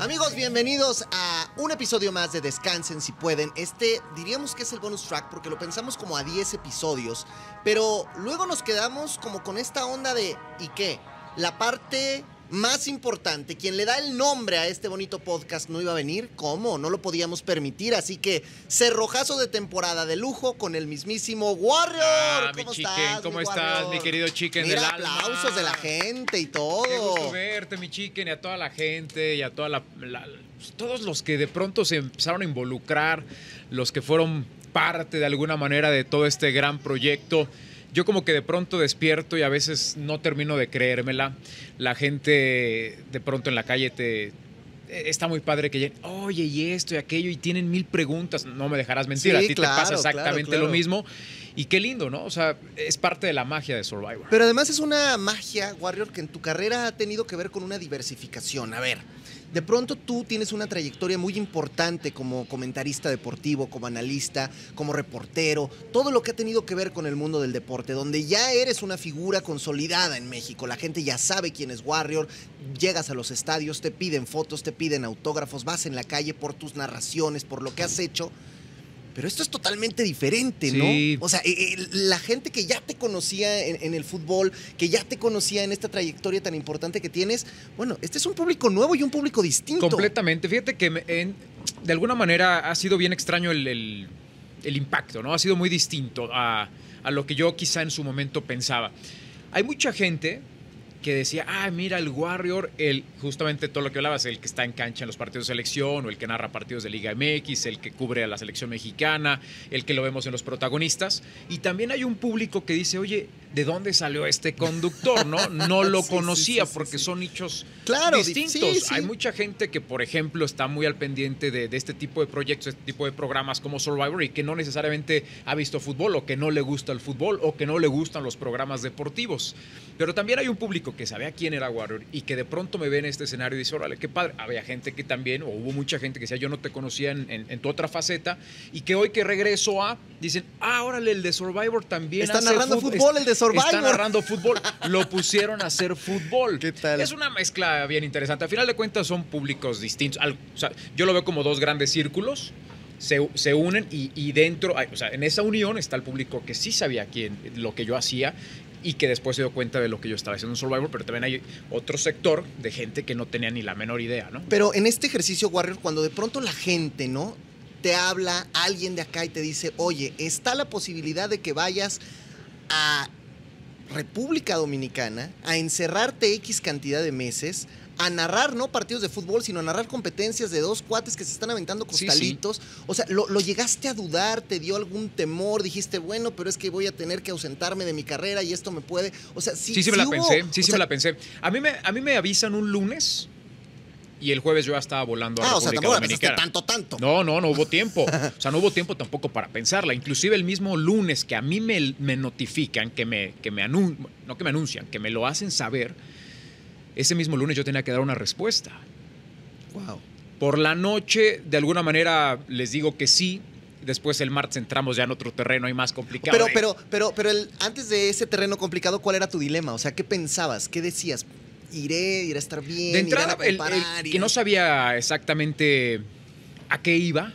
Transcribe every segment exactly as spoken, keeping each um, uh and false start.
Amigos, bienvenidos a un episodio más de Descansen si pueden. Este diríamos que es el bonus track porque lo pensamos como a diez episodios, pero luego nos quedamos como con esta onda de ¿y qué? La parte más importante, quien le da el nombre a este bonito podcast no iba a venir. ¿Cómo? No lo podíamos permitir, así que cerrojazo de temporada de lujo con el mismísimo Warrior. Ah, ¿Cómo mi estás, chicken, ¿cómo mi estás, Warrior? mi querido chicken Mira, del alma? aplausos de la gente y todo. Qué gusto verte, mi chicken, y a toda la gente, y a toda la, la, todos los que de pronto se empezaron a involucrar, los que fueron parte de alguna manera de todo este gran proyecto. Yo como que de pronto despierto y a veces no termino de creérmela. La gente de pronto en la calle te... Está muy padre que lleguen, oye, y esto y aquello, y tienen mil preguntas. No me dejarás mentir, Sí, a ti claro, te pasa exactamente claro, claro. lo mismo. Y qué lindo, ¿no? O sea, es parte de la magia de Survivor. Pero además es una magia, Warrior, que en tu carrera ha tenido que ver con una diversificación. A ver, de pronto tú tienes una trayectoria muy importante como comentarista deportivo, como analista, como reportero, todo lo que ha tenido que ver con el mundo del deporte, donde ya eres una figura consolidada en México. La gente ya sabe quién es Warrior, llegas a los estadios, te piden fotos, te piden autógrafos, vas en la calle por tus narraciones, por lo que has hecho. Pero esto es totalmente diferente, ¿no? Sí. O sea, eh, eh, la gente que ya te conocía en, en el fútbol, que ya te conocía en esta trayectoria tan importante que tienes, bueno, este es un público nuevo y un público distinto. Completamente. Fíjate que me, en, de alguna manera ha sido bien extraño el, el, el impacto, ¿no? Ha sido muy distinto a, a lo que yo quizá en su momento pensaba. Hay mucha gente que decía, ah, mira, el Warrior, el, justamente todo lo que hablabas, el que está en cancha en los partidos de selección, o el que narra partidos de Liga M X, el que cubre a la selección mexicana, el que lo vemos en los protagonistas. Y también hay un público que dice, oye, ¿de dónde salió este conductor? No, no lo Sí, conocía sí, sí, sí, porque sí. son nichos Claro, distintos. sí, sí. Hay mucha gente que, por ejemplo, está muy al pendiente de, de este tipo de proyectos, este tipo de programas como Survivor, y que no necesariamente ha visto fútbol, o que no le gusta el fútbol, o que no le gustan los programas deportivos. Pero también hay un público que sabía quién era Warrior y que de pronto me ve en este escenario y dice, órale, qué padre. Había gente que también, o hubo mucha gente que decía, yo no te conocía en, en, en tu otra faceta, y que hoy que regreso a, dicen, ah, órale, el de Survivor también Está hace narrando fútbol, fútbol, el de Survivor. Está narrando fútbol, lo pusieron a hacer fútbol. ¿Qué tal? Es una mezcla bien interesante. Al final de cuentas son públicos distintos. Al, o sea, yo lo veo como dos grandes círculos. Se, se unen y, y dentro, o sea, en esa unión está el público que sí sabía quién, lo que yo hacía, y que después se dio cuenta de lo que yo estaba haciendo en Survivor, pero también hay otro sector de gente que no tenía ni la menor idea, ¿no? Pero en este ejercicio, Warrior, cuando de pronto la gente, ¿no?, te habla, alguien de acá y te dice, oye, está la posibilidad de que vayas a República Dominicana a encerrarte X cantidad de meses, a narrar no partidos de fútbol, sino a narrar competencias de dos cuates que se están aventando costalitos. Sí, sí. O sea, lo, lo llegaste a dudar, te dio algún temor, dijiste, bueno, pero es que voy a tener que ausentarme de mi carrera y esto me puede... O sea, sí, sí, sí, sí me la hubo, pensé, sí, sí sea, me la pensé. A mí me, a mí me avisan un lunes y el jueves yo ya estaba volando a ah, República o sea, tampoco Dominicana. tanto, tanto. No, no, no hubo tiempo. O sea, no hubo tiempo tampoco para pensarla. Inclusive el mismo lunes que a mí me, me notifican, que me, que me anuncian, no que me anuncian, que me lo hacen saber, ese mismo lunes yo tenía que dar una respuesta. Wow. Por la noche, de alguna manera, les digo que sí. Después el martes entramos ya en otro terreno y más complicado. Pero, pero, pero, pero el, antes de ese terreno complicado, ¿cuál era tu dilema? O sea, ¿qué pensabas? ¿Qué decías? ¿Iré? ¿Iré a estar bien? De entrada, ¿Irán a comparar, el, el, que no sabía exactamente a qué iba.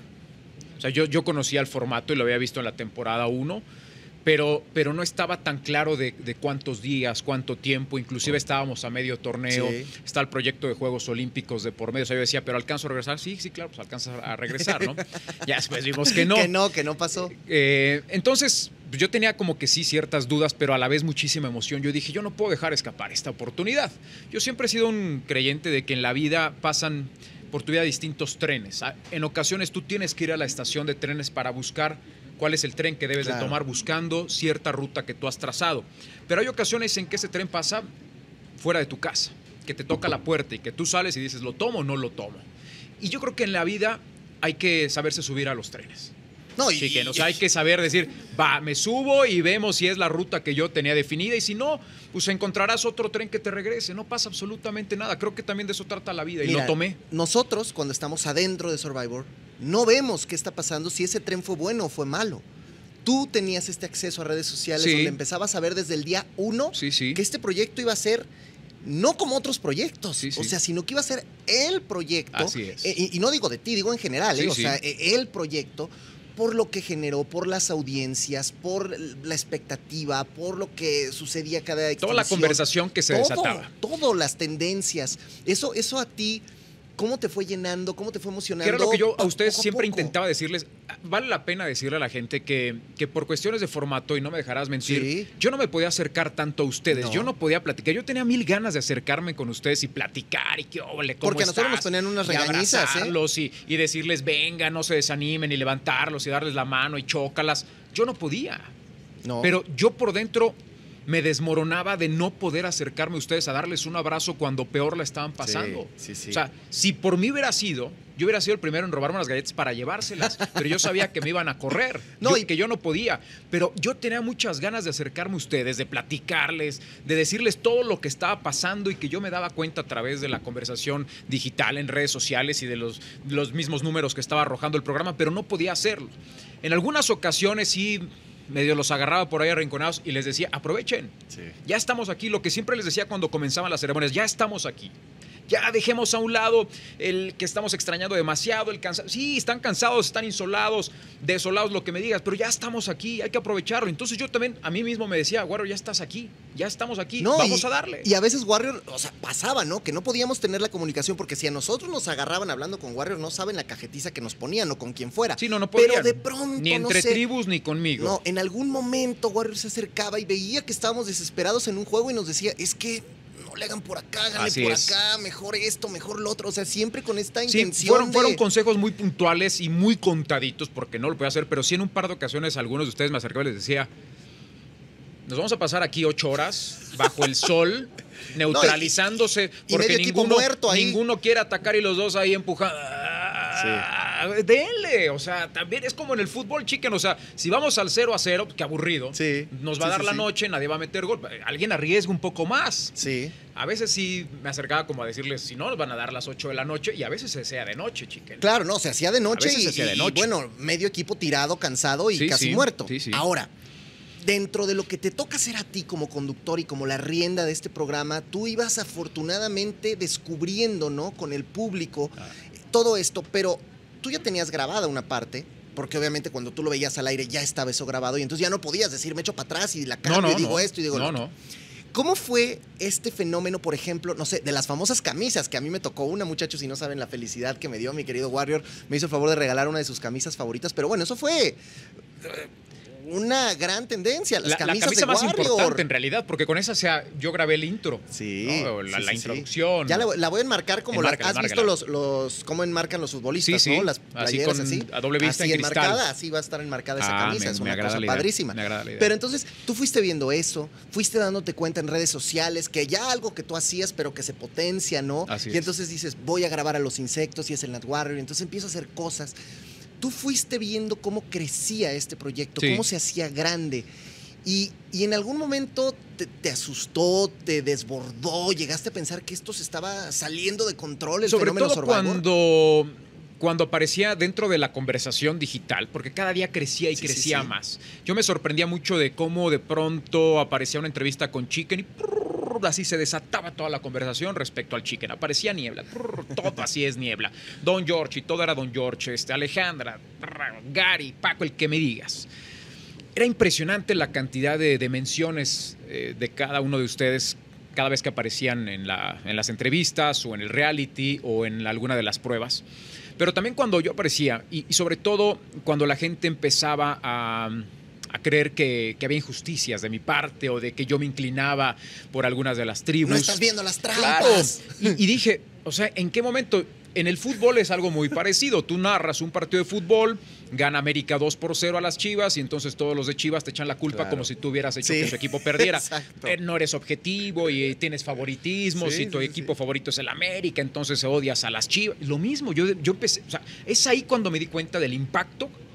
O sea, yo, yo conocía el formato y lo había visto en la temporada uno. Pero, pero no estaba tan claro de, de cuántos días, cuánto tiempo. Inclusive estábamos a medio torneo. Sí. Está el proyecto de Juegos Olímpicos de por medio. O sea, yo decía, ¿pero alcanzo a regresar? Sí, sí, claro, pues alcanza a regresar, ¿no? Ya después vimos que no. Que no, que no pasó. Eh, entonces, yo tenía como que sí ciertas dudas, pero a la vez muchísima emoción. Yo dije, yo no puedo dejar escapar esta oportunidad. Yo siempre he sido un creyente de que en la vida pasan por tu vida distintos trenes. En ocasiones tú tienes que ir a la estación de trenes para buscar cuál es el tren que debes claro. de tomar buscando cierta ruta que tú has trazado. Pero hay ocasiones en que ese tren pasa fuera de tu casa, que te toca la puerta y que tú sales y dices, ¿lo tomo o no lo tomo? Y yo creo que en la vida hay que saberse subir a los trenes. No, y, sí, que, o sea, hay que saber decir, va, me subo y vemos si es la ruta que yo tenía definida, y si no, pues encontrarás otro tren que te regrese. No pasa absolutamente nada. Creo que también de eso trata la vida. Y mira, lo tomé. Nosotros, cuando estamos adentro de Survivor, no vemos qué está pasando, si ese tren fue bueno o fue malo. Tú tenías este acceso a redes sociales, sí, donde empezabas a ver desde el día uno, sí, sí, que este proyecto iba a ser no como otros proyectos, Sí, sí. o sea, sino que iba a ser el proyecto. Así es. Eh, y, y no digo de ti, digo en general, Sí, eh, o sí. sea, eh, el proyecto, por lo que generó, por las audiencias, por la expectativa, por lo que sucedía cada exhibición. Toda la conversación que se todo, desataba. Todo, las tendencias. Eso, eso a ti, ¿cómo te fue llenando? ¿Cómo te fue emocionando? Que era lo que yo a ustedes poco a siempre poco? intentaba decirles. Vale la pena decirle a la gente que, que por cuestiones de formato, y no me dejarás mentir, Sí. yo no me podía acercar tanto a ustedes. No. Yo no podía platicar. Yo tenía mil ganas de acercarme con ustedes y platicar y que, ole, ¿cómo Porque a nosotros estás? nos ponían unas Y regañizas, ¿eh? abrazarlos y, y decirles, venga, no se desanimen, y levantarlos y darles la mano y chócalas. Yo no podía. No. Pero yo por dentro me desmoronaba de no poder acercarme a ustedes a darles un abrazo cuando peor la estaban pasando. Sí, sí, sí. O sea, si por mí hubiera sido, yo hubiera sido el primero en robarme las galletas para llevárselas, pero yo sabía que me iban a correr, No, yo- y- que yo no podía. Pero yo tenía muchas ganas de acercarme a ustedes, de platicarles, de decirles todo lo que estaba pasando y que yo me daba cuenta a través de la conversación digital en redes sociales y de los, los mismos números que estaba arrojando el programa, pero no podía hacerlo. En algunas ocasiones sí medio los agarraba por ahí arrinconados y les decía, aprovechen, Sí. ya estamos aquí, lo que siempre les decía cuando comenzaban las ceremonias, ya estamos aquí. Ya dejemos a un lado el que estamos extrañando demasiado, el cansado. Sí, están cansados, están insolados, desolados, lo que me digas, pero ya estamos aquí, hay que aprovecharlo. Entonces yo también a mí mismo me decía, Warrior, ya estás aquí, ya estamos aquí, No, vamos y, a darle. Y a veces Warrior, o sea, pasaba, ¿no? Que no podíamos tener la comunicación porque si a nosotros nos agarraban hablando con Warrior, no saben la cajetiza que nos ponían o con quien fuera. Sí, no, no Pero podían. de pronto, Ni entre no sé, tribus ni conmigo. No, en algún momento Warrior se acercaba y veía que estábamos desesperados en un juego y nos decía, es que no le hagan por acá, háganle Así por es. acá, mejor esto, mejor lo otro. O sea, siempre con esta Sí, intención fueron, de... fueron consejos muy puntuales y muy contaditos porque no lo podía hacer, pero sí en un par de ocasiones algunos de ustedes me acercaban y les decía, nos vamos a pasar aquí ocho horas bajo el sol, neutralizándose, y porque medio equipo ninguno, muerto ahí. ninguno quiere atacar y los dos ahí empujando. Ah, denle, o sea, también es como en el fútbol, chicken, o sea, si vamos al cero a cero, qué aburrido, Sí, nos va a sí, dar sí, la sí. noche, nadie va a meter gol, alguien arriesga un poco más. Sí. A veces sí me acercaba como a decirles, si no, nos van a dar las ocho de la noche, y a veces se sea de noche, chicken. Claro, no, se hacía de noche, A veces y, se hacía de y, noche. bueno, medio equipo tirado, cansado y Sí, casi sí, muerto. sí, sí. Ahora, dentro de lo que te toca hacer a ti como conductor y como la rienda de este programa, tú ibas afortunadamente descubriendo, ¿no? Con el público Ah. todo esto, pero tú ya tenías grabada una parte. Porque obviamente cuando tú lo veías al aire ya estaba eso grabado y entonces ya no podías decir, me echo para atrás y la cambio No, no, y digo no. esto y digo lo No, otro. no. ¿Cómo fue este fenómeno, por ejemplo, no sé, de las famosas camisas que a mí me tocó una, muchachos, si no saben la felicidad que me dio mi querido Warrior? Me hizo el favor de regalar una de sus camisas favoritas, pero bueno, eso fue eh, una gran tendencia, las La, la camisas camisa de más Warrior. importante en realidad, porque con esa sea, yo grabé el intro. Sí, ¿no? La, sí, la sí, introducción. sí. Ya la, la voy a enmarcar como la, Enmárcala, has visto enmárcala. los, los cómo enmarcan los futbolistas, Sí, sí. ¿no? Las Así playeras con- así. a doble vista así en cristal. enmarcada, así va a estar enmarcada esa Ah, camisa, me- es me una agrada cosa la idea, padrísima. me agrada la idea. Pero entonces, tú fuiste viendo eso, fuiste dándote cuenta en redes sociales que ya algo que tú hacías, pero que se potencia, ¿no? Así y es. entonces dices, voy a grabar a los insectos y es el Nat Warrior, y entonces empiezo a hacer cosas. Tú fuiste viendo cómo crecía este proyecto, Sí. cómo se hacía grande. Y, y en algún momento te, te asustó, te desbordó, llegaste a pensar que esto se estaba saliendo de control, el Sobre fenómeno todo Survivor. cuando, cuando aparecía dentro de la conversación digital, porque cada día crecía y Sí, sí, crecía sí. más. Yo me sorprendía mucho de cómo de pronto aparecía una entrevista con Chicken y prrr, así se desataba toda la conversación respecto al Chicken. Aparecía niebla, prrr, todo así es niebla. Don George, y todo era Don George, este, Alejandra, prrr, Gary, Paco, el que me digas. Era impresionante la cantidad de, de menciones eh, de cada uno de ustedes cada vez que aparecían en, la, en las entrevistas o en el reality o en alguna de las pruebas. Pero también cuando yo aparecía y, y sobre todo cuando la gente empezaba a, a creer que, que había injusticias de mi parte o de que yo me inclinaba por algunas de las tribus. No estás viendo las Claro. trampas. Y, y dije, o sea, ¿en qué momento? En el fútbol es algo muy parecido. Tú narras un partido de fútbol, gana América dos por cero a las Chivas y entonces todos los de Chivas te echan la culpa Claro. como si tú hubieras hecho Sí. que su equipo perdiera. Exacto. Eh, no eres objetivo y tienes favoritismo. Sí, si tu sí, equipo sí. favorito es el América, entonces odias a las Chivas. Lo mismo, yo, yo empecé, o sea, es ahí cuando me di cuenta del impacto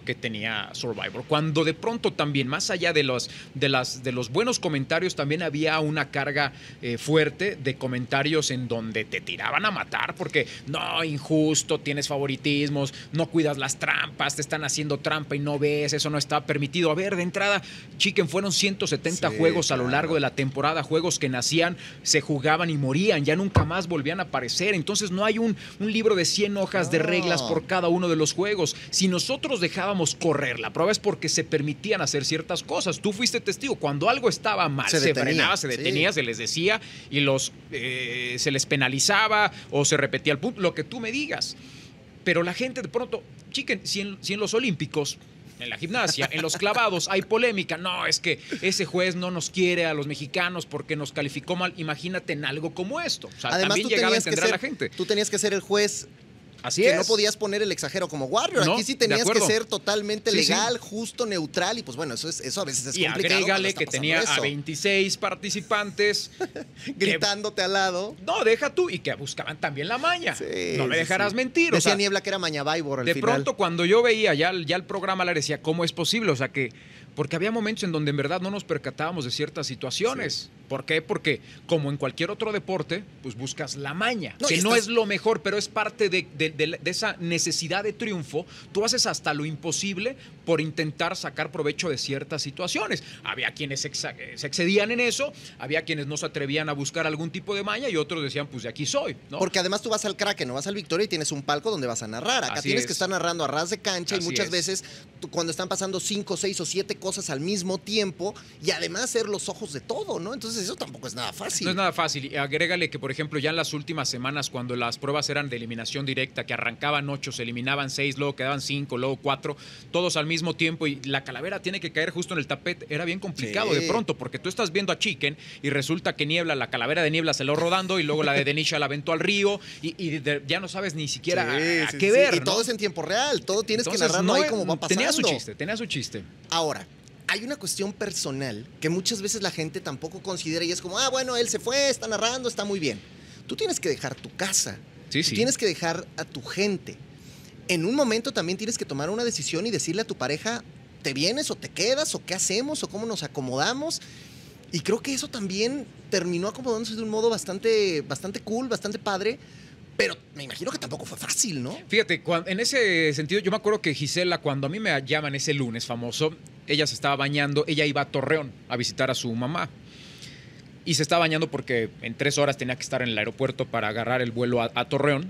que tenía Survivor. Cuando de pronto también, más allá de los, de las, de los buenos comentarios, también había una carga eh, fuerte de comentarios en donde te tiraban a matar porque no, injusto, tienes favoritismos, no cuidas las trampas, te están haciendo trampa y no ves, eso no está permitido. A ver, de entrada, Chicken, fueron ciento setenta sí, juegos claro. a lo largo de la temporada, juegos que nacían, se jugaban y morían, ya nunca más volvían a aparecer. Entonces no hay un, un libro de cien hojas no. de reglas por cada uno de los juegos. Si nosotros dejábamos correr, la prueba es porque se permitían hacer ciertas cosas. Tú fuiste testigo. Cuando algo estaba mal, se, se frenaba, se detenía, sí. se les decía y los eh, se les penalizaba o se repetía el punto, lo que tú me digas. Pero la gente de pronto, Chicken, si en, si en los Olímpicos, en la gimnasia, en los clavados hay polémica, no, es que ese juez no nos quiere a los mexicanos porque nos calificó mal. Imagínate en algo como esto. O sea, además, también tú llegaba a tenías que entender ser, a la gente. Tú tenías que ser el juez. Así que es. no podías poner el exagero como Warrior. No, aquí sí tenías que ser totalmente sí, legal, sí. justo, neutral. Y pues bueno, eso, es, eso a veces es y complicado. Y agrégale que tenía eso. a veintiséis participantes. Gritándote que, al lado. No, deja tú. Y que buscaban también la maña. Sí, no me dejarás sí. mentir. Decía o sea, Niebla que era Mañabaibor al De final. pronto cuando yo veía ya, ya el programa, le decía, ¿cómo es posible? O sea que... Porque había momentos en donde en verdad no nos percatábamos de ciertas situaciones. Sí. ¿Por qué? Porque como en cualquier otro deporte, pues buscas la maña, no, que no estás... es lo mejor, pero es parte de, de, de, de esa necesidad de triunfo. Tú haces hasta lo imposible por intentar sacar provecho de ciertas situaciones. Había quienes se excedían en eso, había quienes no se atrevían a buscar algún tipo de maña y otros decían, pues de aquí soy, ¿no? Porque además tú vas al Kraken, no vas al Victoria y tienes un palco donde vas a narrar. Acá Así tienes es. que estar narrando a ras de cancha Así y muchas es. veces tú, cuando están pasando cinco, seis o siete cosas al mismo tiempo y además ser los ojos de todo, ¿no? Entonces eso tampoco es nada fácil. No es nada fácil. Y agrégale que, por ejemplo, ya en las últimas semanas, cuando las pruebas eran de eliminación directa, que arrancaban ocho, se eliminaban seis, luego quedaban cinco, luego cuatro, todos al mismo tiempo y la calavera tiene que caer justo en el tapete, era bien complicado sí. de pronto, porque tú estás viendo a Chicken y resulta que Niebla, la calavera de Niebla se lo rodando y luego la de Denisha la aventó al río y, y de, ya no sabes ni siquiera sí, a, a sí, qué sí. ver. Y ¿no? todo es en tiempo real, todo tienes Entonces, que narrarlo no, ahí como va pasando. Tenía su chiste, tenía su chiste. Ahora, hay una cuestión personal que muchas veces la gente tampoco considera y es como, ah, bueno, él se fue, está narrando, está muy bien. Tú tienes que dejar tu casa, sí, tú sí. tienes que dejar a tu gente. En un momento también tienes que tomar una decisión y decirle a tu pareja, ¿te vienes o te quedas o qué hacemos o cómo nos acomodamos? Y creo que eso también terminó acomodándose de un modo bastante, bastante cool, bastante padre. Pero me imagino que tampoco fue fácil, ¿no? Fíjate, en ese sentido, yo me acuerdo que Gisela, cuando a mí me llaman ese lunes famoso, ella se estaba bañando, ella iba a Torreón a visitar a su mamá. Y se estaba bañando porque en tres horas tenía que estar en el aeropuerto para agarrar el vuelo a, a Torreón.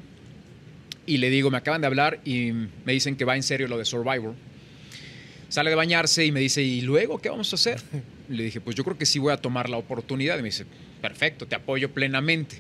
Y le digo, me acaban de hablar y me dicen que va en serio lo de Survivor. Sale de bañarse y me dice, ¿y luego qué vamos a hacer? Le dije, pues yo creo que sí voy a tomar la oportunidad. Y me dice, perfecto, te apoyo plenamente.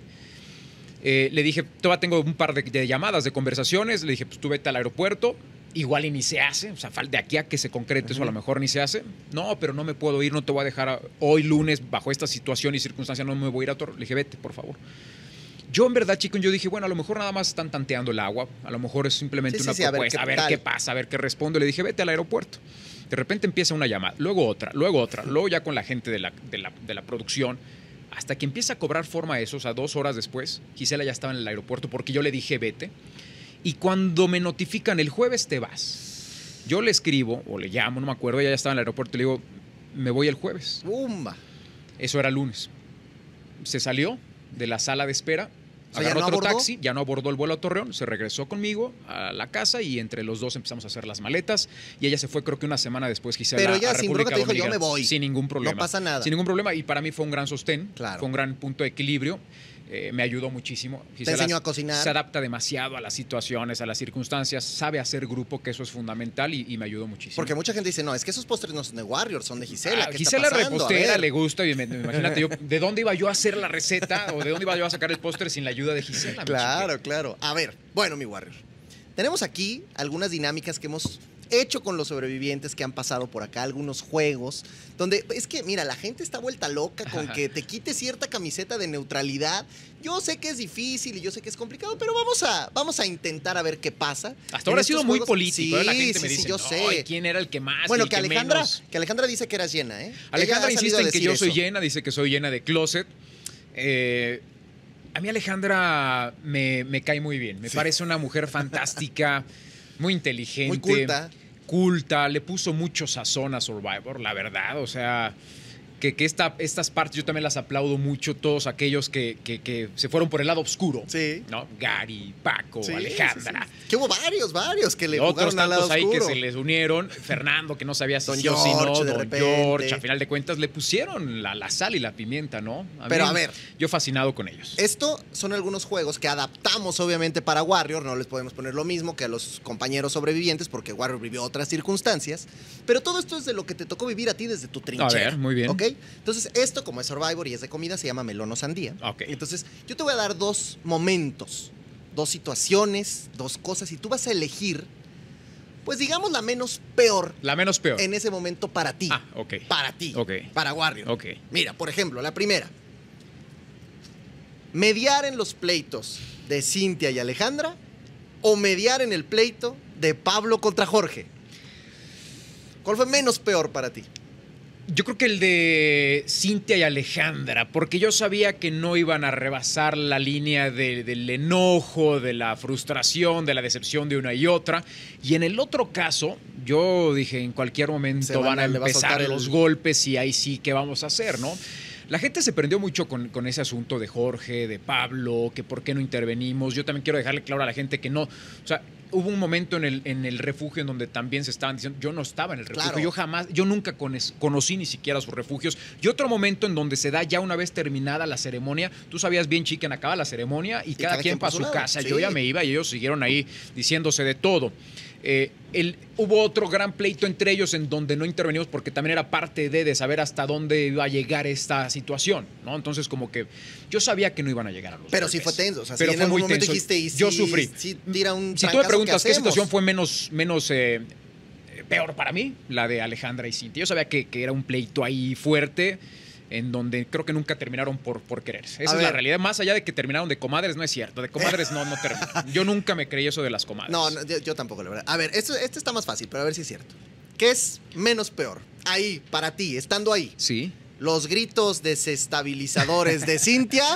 Eh, le dije, todavía tengo un par de, de llamadas, de conversaciones. Le dije, pues tú vete al aeropuerto. Igual y ni se hace. O sea, de aquí a que se concrete uh-huh. eso a lo mejor ni se hace. No, pero no me puedo ir, no te voy a dejar a, hoy lunes bajo esta situación y circunstancia no me voy a ir a Torreón. Le dije, vete, por favor. Yo en verdad, chico, yo dije, bueno, a lo mejor nada más están tanteando el agua. A lo mejor es simplemente sí, una sí, sí, propuesta. A ver, qué, a ver qué pasa, a ver qué respondo. Le dije, vete al aeropuerto. De repente empieza una llamada, luego otra, luego otra, luego ya con la gente de la, de la, de la producción. Hasta que empieza a cobrar forma eso, o sea, dos horas después, Gisela ya estaba en el aeropuerto porque yo le dije vete. Y cuando me notifican el jueves te vas, yo le escribo o le llamo, no me acuerdo, ella ya estaba en el aeropuerto y le digo, me voy el jueves. ¡Bumba! Eso era lunes. Se salió de la sala de espera, o sea, agarró ¿ya no otro abordó? taxi, ya no abordó el vuelo a Torreón, se regresó conmigo a la casa y entre los dos empezamos a hacer las maletas y ella se fue creo que una semana después, Gisela, pero ella a sin República bronca te dijo, Dominicana. yo me voy. Sin ningún problema. No pasa nada. Sin ningún problema y para mí fue un gran sostén, claro. fue un gran punto de equilibrio. Eh, me ayudó muchísimo. Gisela te enseñó a cocinar. Se adapta demasiado a las situaciones, a las circunstancias, sabe hacer grupo, que eso es fundamental y, y me ayudó muchísimo. Porque mucha gente dice, no, es que esos postres no son de Warriors, son de Gisela. Ah, ¿Qué Gisela está pasando? repostera, le gusta. Y me, me, imagínate, yo, ¿de dónde iba yo a hacer la receta o de dónde iba yo a sacar el postre sin la ayuda de Gisela? Claro, claro. A ver, bueno, mi Warrior. Tenemos aquí algunas dinámicas que hemos hecho con los sobrevivientes que han pasado por acá, algunos juegos, donde es que, mira, la gente está vuelta loca con que te quite cierta camiseta de neutralidad. Yo sé que es difícil y yo sé que es complicado, pero vamos a, vamos a intentar a ver qué pasa. Hasta ahora ha sido muy juegos. político, sí, ¿eh? La gente sí, me dice, sí, yo no, sé. ¿quién era el que más Bueno, y el que, que Alejandra, menos? que Alejandra dice que eras llena, ¿eh? Alejandra insiste en que yo soy eso. llena, dice que soy llena de closet. Eh, a mí Alejandra me, me cae muy bien. Me sí. parece una mujer fantástica, muy inteligente. Muy culta. culta, le puso mucho sazón a Survivor, la verdad, o sea... Que, que esta, estas partes yo también las aplaudo mucho, todos aquellos que, que, que se fueron por el lado oscuro. Sí. ¿No? Gary, Paco, Sí, Alejandra. sí, sí. Que hubo varios, varios que le Otros jugaron al lado tantos ahí oscuro. que se les unieron. Fernando, que no sabía si Don sí o si no. George, de Don repente. George, a final de cuentas, le pusieron la, la sal y la pimienta, ¿no? A Pero mí, a ver. Yo fascinado con ellos. Esto son algunos juegos que adaptamos obviamente para Warrior, no les podemos poner lo mismo que a los compañeros sobrevivientes porque Warrior vivió otras circunstancias, pero todo esto es de lo que te tocó vivir a ti desde tu trinchera. A ver, muy bien. ¿Ok? Entonces, esto como es Survivor y es de comida, se llama melón o sandía. Ok. Entonces, yo te voy a dar dos momentos, dos situaciones, dos cosas y tú vas a elegir, pues digamos la menos peor La menos peor. en ese momento para ti. Ah, ok. Para ti. Ok. Para Warrior. Ok. Mira, por ejemplo, la primera. ¿Mediar en los pleitos de Cintia y Alejandra o mediar en el pleito de Pablo contra Jorge? ¿Cuál fue menos peor para ti? Yo creo que el de Cintia y Alejandra, porque yo sabía que no iban a rebasar la línea de, del enojo, de la frustración, de la decepción de una y otra. Y en el otro caso, yo dije, en cualquier momento van, van a empezar a los el... golpes y ahí sí, ¿qué vamos a hacer, no? La gente se prendió mucho con, con ese asunto de Jorge, de Pablo, que por qué no intervenimos. Yo también quiero dejarle claro a la gente que no, o sea, hubo un momento en el, en el refugio en donde también se estaban diciendo, yo no estaba en el refugio, claro. yo jamás, yo nunca conocí ni siquiera sus refugios. Y otro momento en donde se da ya una vez terminada la ceremonia, tú sabías bien, Chicken, acaba la ceremonia y, y cada, cada quien para su lado. casa. Sí. Yo ya me iba y ellos siguieron ahí diciéndose de todo. Eh, el, hubo otro gran pleito entre ellos en donde no intervenimos porque también era parte de, de saber hasta dónde iba a llegar esta situación, ¿no? Entonces como que yo sabía que no iban a llegar a los Pero golpes. sí fue tenso, o sea, pero si fue en muy algún momento tenso. dijiste, y yo sí, sufrí. Sí, tira un si tú me preguntas ¿qué, qué situación fue menos, menos eh, peor para mí, la de Alejandra y Cintia. Yo sabía que, que era un pleito ahí fuerte, en donde creo que nunca terminaron por, por quererse. Esa a es ver. la realidad. Más allá de que terminaron de comadres, no es cierto. De comadres no, no terminaron. Yo nunca me creí eso de las comadres. No, no yo, yo tampoco, la verdad. A ver, esto, este está más fácil, pero a ver si es cierto. ¿Qué es menos peor? Ahí, para ti, estando ahí. Sí. ¿Los gritos desestabilizadores de Cintia?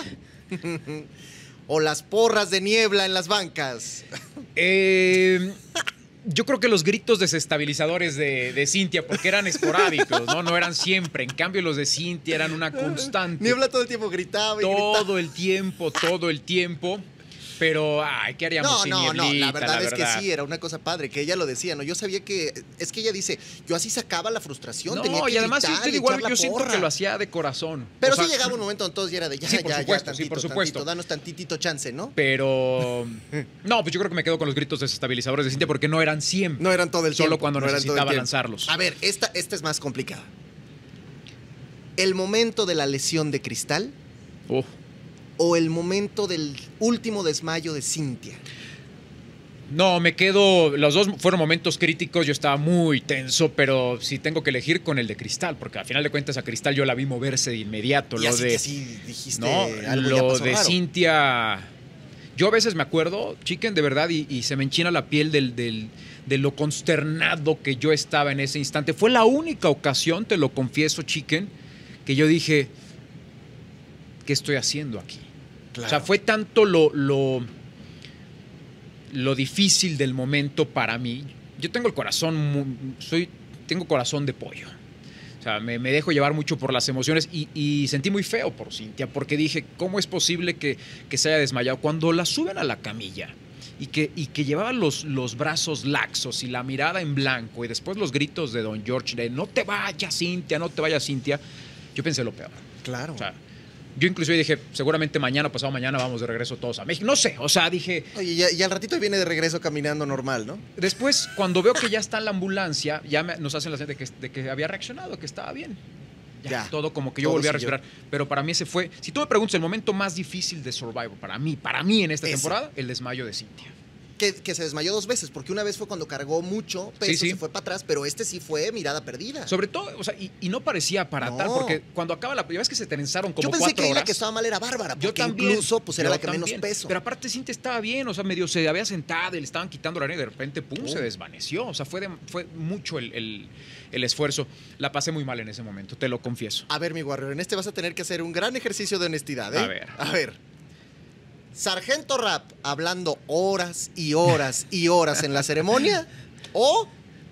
¿O las porras de niebla en las bancas? Eh... Yo creo que los gritos desestabilizadores de, de Cintia, porque eran esporádicos, ¿no? No eran siempre. En cambio, los de Cintia eran una constante. Niebla todo el tiempo gritaba y Todo gritaba. el tiempo, todo el tiempo. Pero, ay, ¿qué haríamos no, sin no, Nieblita? No, la verdad la es verdad. que sí, era una cosa padre, que ella lo decía, ¿no? Yo sabía que, es que ella dice, yo así sacaba la frustración, no, tenía que y además gritar, yo, igual, yo porra. siento que lo hacía de corazón. Pero o sea, sí llegaba un momento donde todos ya era de, ya, sí, por ya, supuesto, ya, tantito, sí, por supuesto. Tantito, danos tantitito chance, ¿no? Pero, no, pues yo creo que me quedo con los gritos desestabilizadores de Cintia porque no eran siempre. No eran todo el tiempo. Solo cuando no necesitaba lanzarlos. A ver, esta, esta es más complicada. El momento de la lesión de Cristal... Oh. ¿O el momento del último desmayo de Cintia? No, me quedo... Los dos fueron momentos críticos. Yo estaba muy tenso, pero sí tengo que elegir con el de Cristal, porque al final de cuentas a Cristal yo la vi moverse de inmediato. Y lo así de, que sí dijiste no, algo lo ya pasó de raro. Cintia... Yo a veces me acuerdo, Chicken, de verdad, y, y se me enchina la piel del, del, de lo consternado que yo estaba en ese instante. Fue la única ocasión, te lo confieso, Chicken, que yo dije, ¿qué estoy haciendo aquí? Claro. O sea, fue tanto lo, lo, lo difícil del momento para mí. Yo tengo el corazón, muy, soy, tengo corazón de pollo. O sea, me, me dejo llevar mucho por las emociones y, y sentí muy feo por Cintia, porque dije, ¿cómo es posible que, que se haya desmayado? Cuando la suben a la camilla y que, y que llevaba los, los brazos laxos y la mirada en blanco y después los gritos de Don George de no te vayas, Cintia, no te vayas, Cintia, yo pensé lo peor. Claro. O sea, yo inclusive dije, seguramente mañana, pasado mañana, vamos de regreso todos a México. No sé, o sea, dije... Oye, y, y al ratito viene de regreso caminando normal, ¿no? Después, cuando veo que ya está en la ambulancia, ya me, nos hacen la señal de que, de que había reaccionado, que estaba bien. Ya, ya. Todo como que yo volví a respirar. Pero para mí ese fue... Si tú me preguntas, el momento más difícil de Survivor, para mí, para mí en esta ese. temporada, el desmayo de Cintia. Que, que se desmayó dos veces, porque una vez fue cuando cargó mucho peso, sí, sí. se fue para atrás, pero este sí fue mirada perdida. Sobre todo, o sea, y, y no parecía para no. tal, porque cuando acaba la primera vez que se trenzaron como Yo pensé cuatro que horas, la que estaba mal era Bárbara, porque yo también, incluso pues era yo la que también. menos peso. Pero aparte Cintia estaba bien, o sea, medio se había sentado y le estaban quitando la arena y de repente, pum, pum. se desvaneció. O sea, fue, de, fue mucho el, el, el esfuerzo. La pasé muy mal en ese momento, te lo confieso. A ver, mi Warrior, en este vas a tener que hacer un gran ejercicio de honestidad, ¿eh? A ver. A ver. Sargento Rap hablando horas y horas y horas en la ceremonia o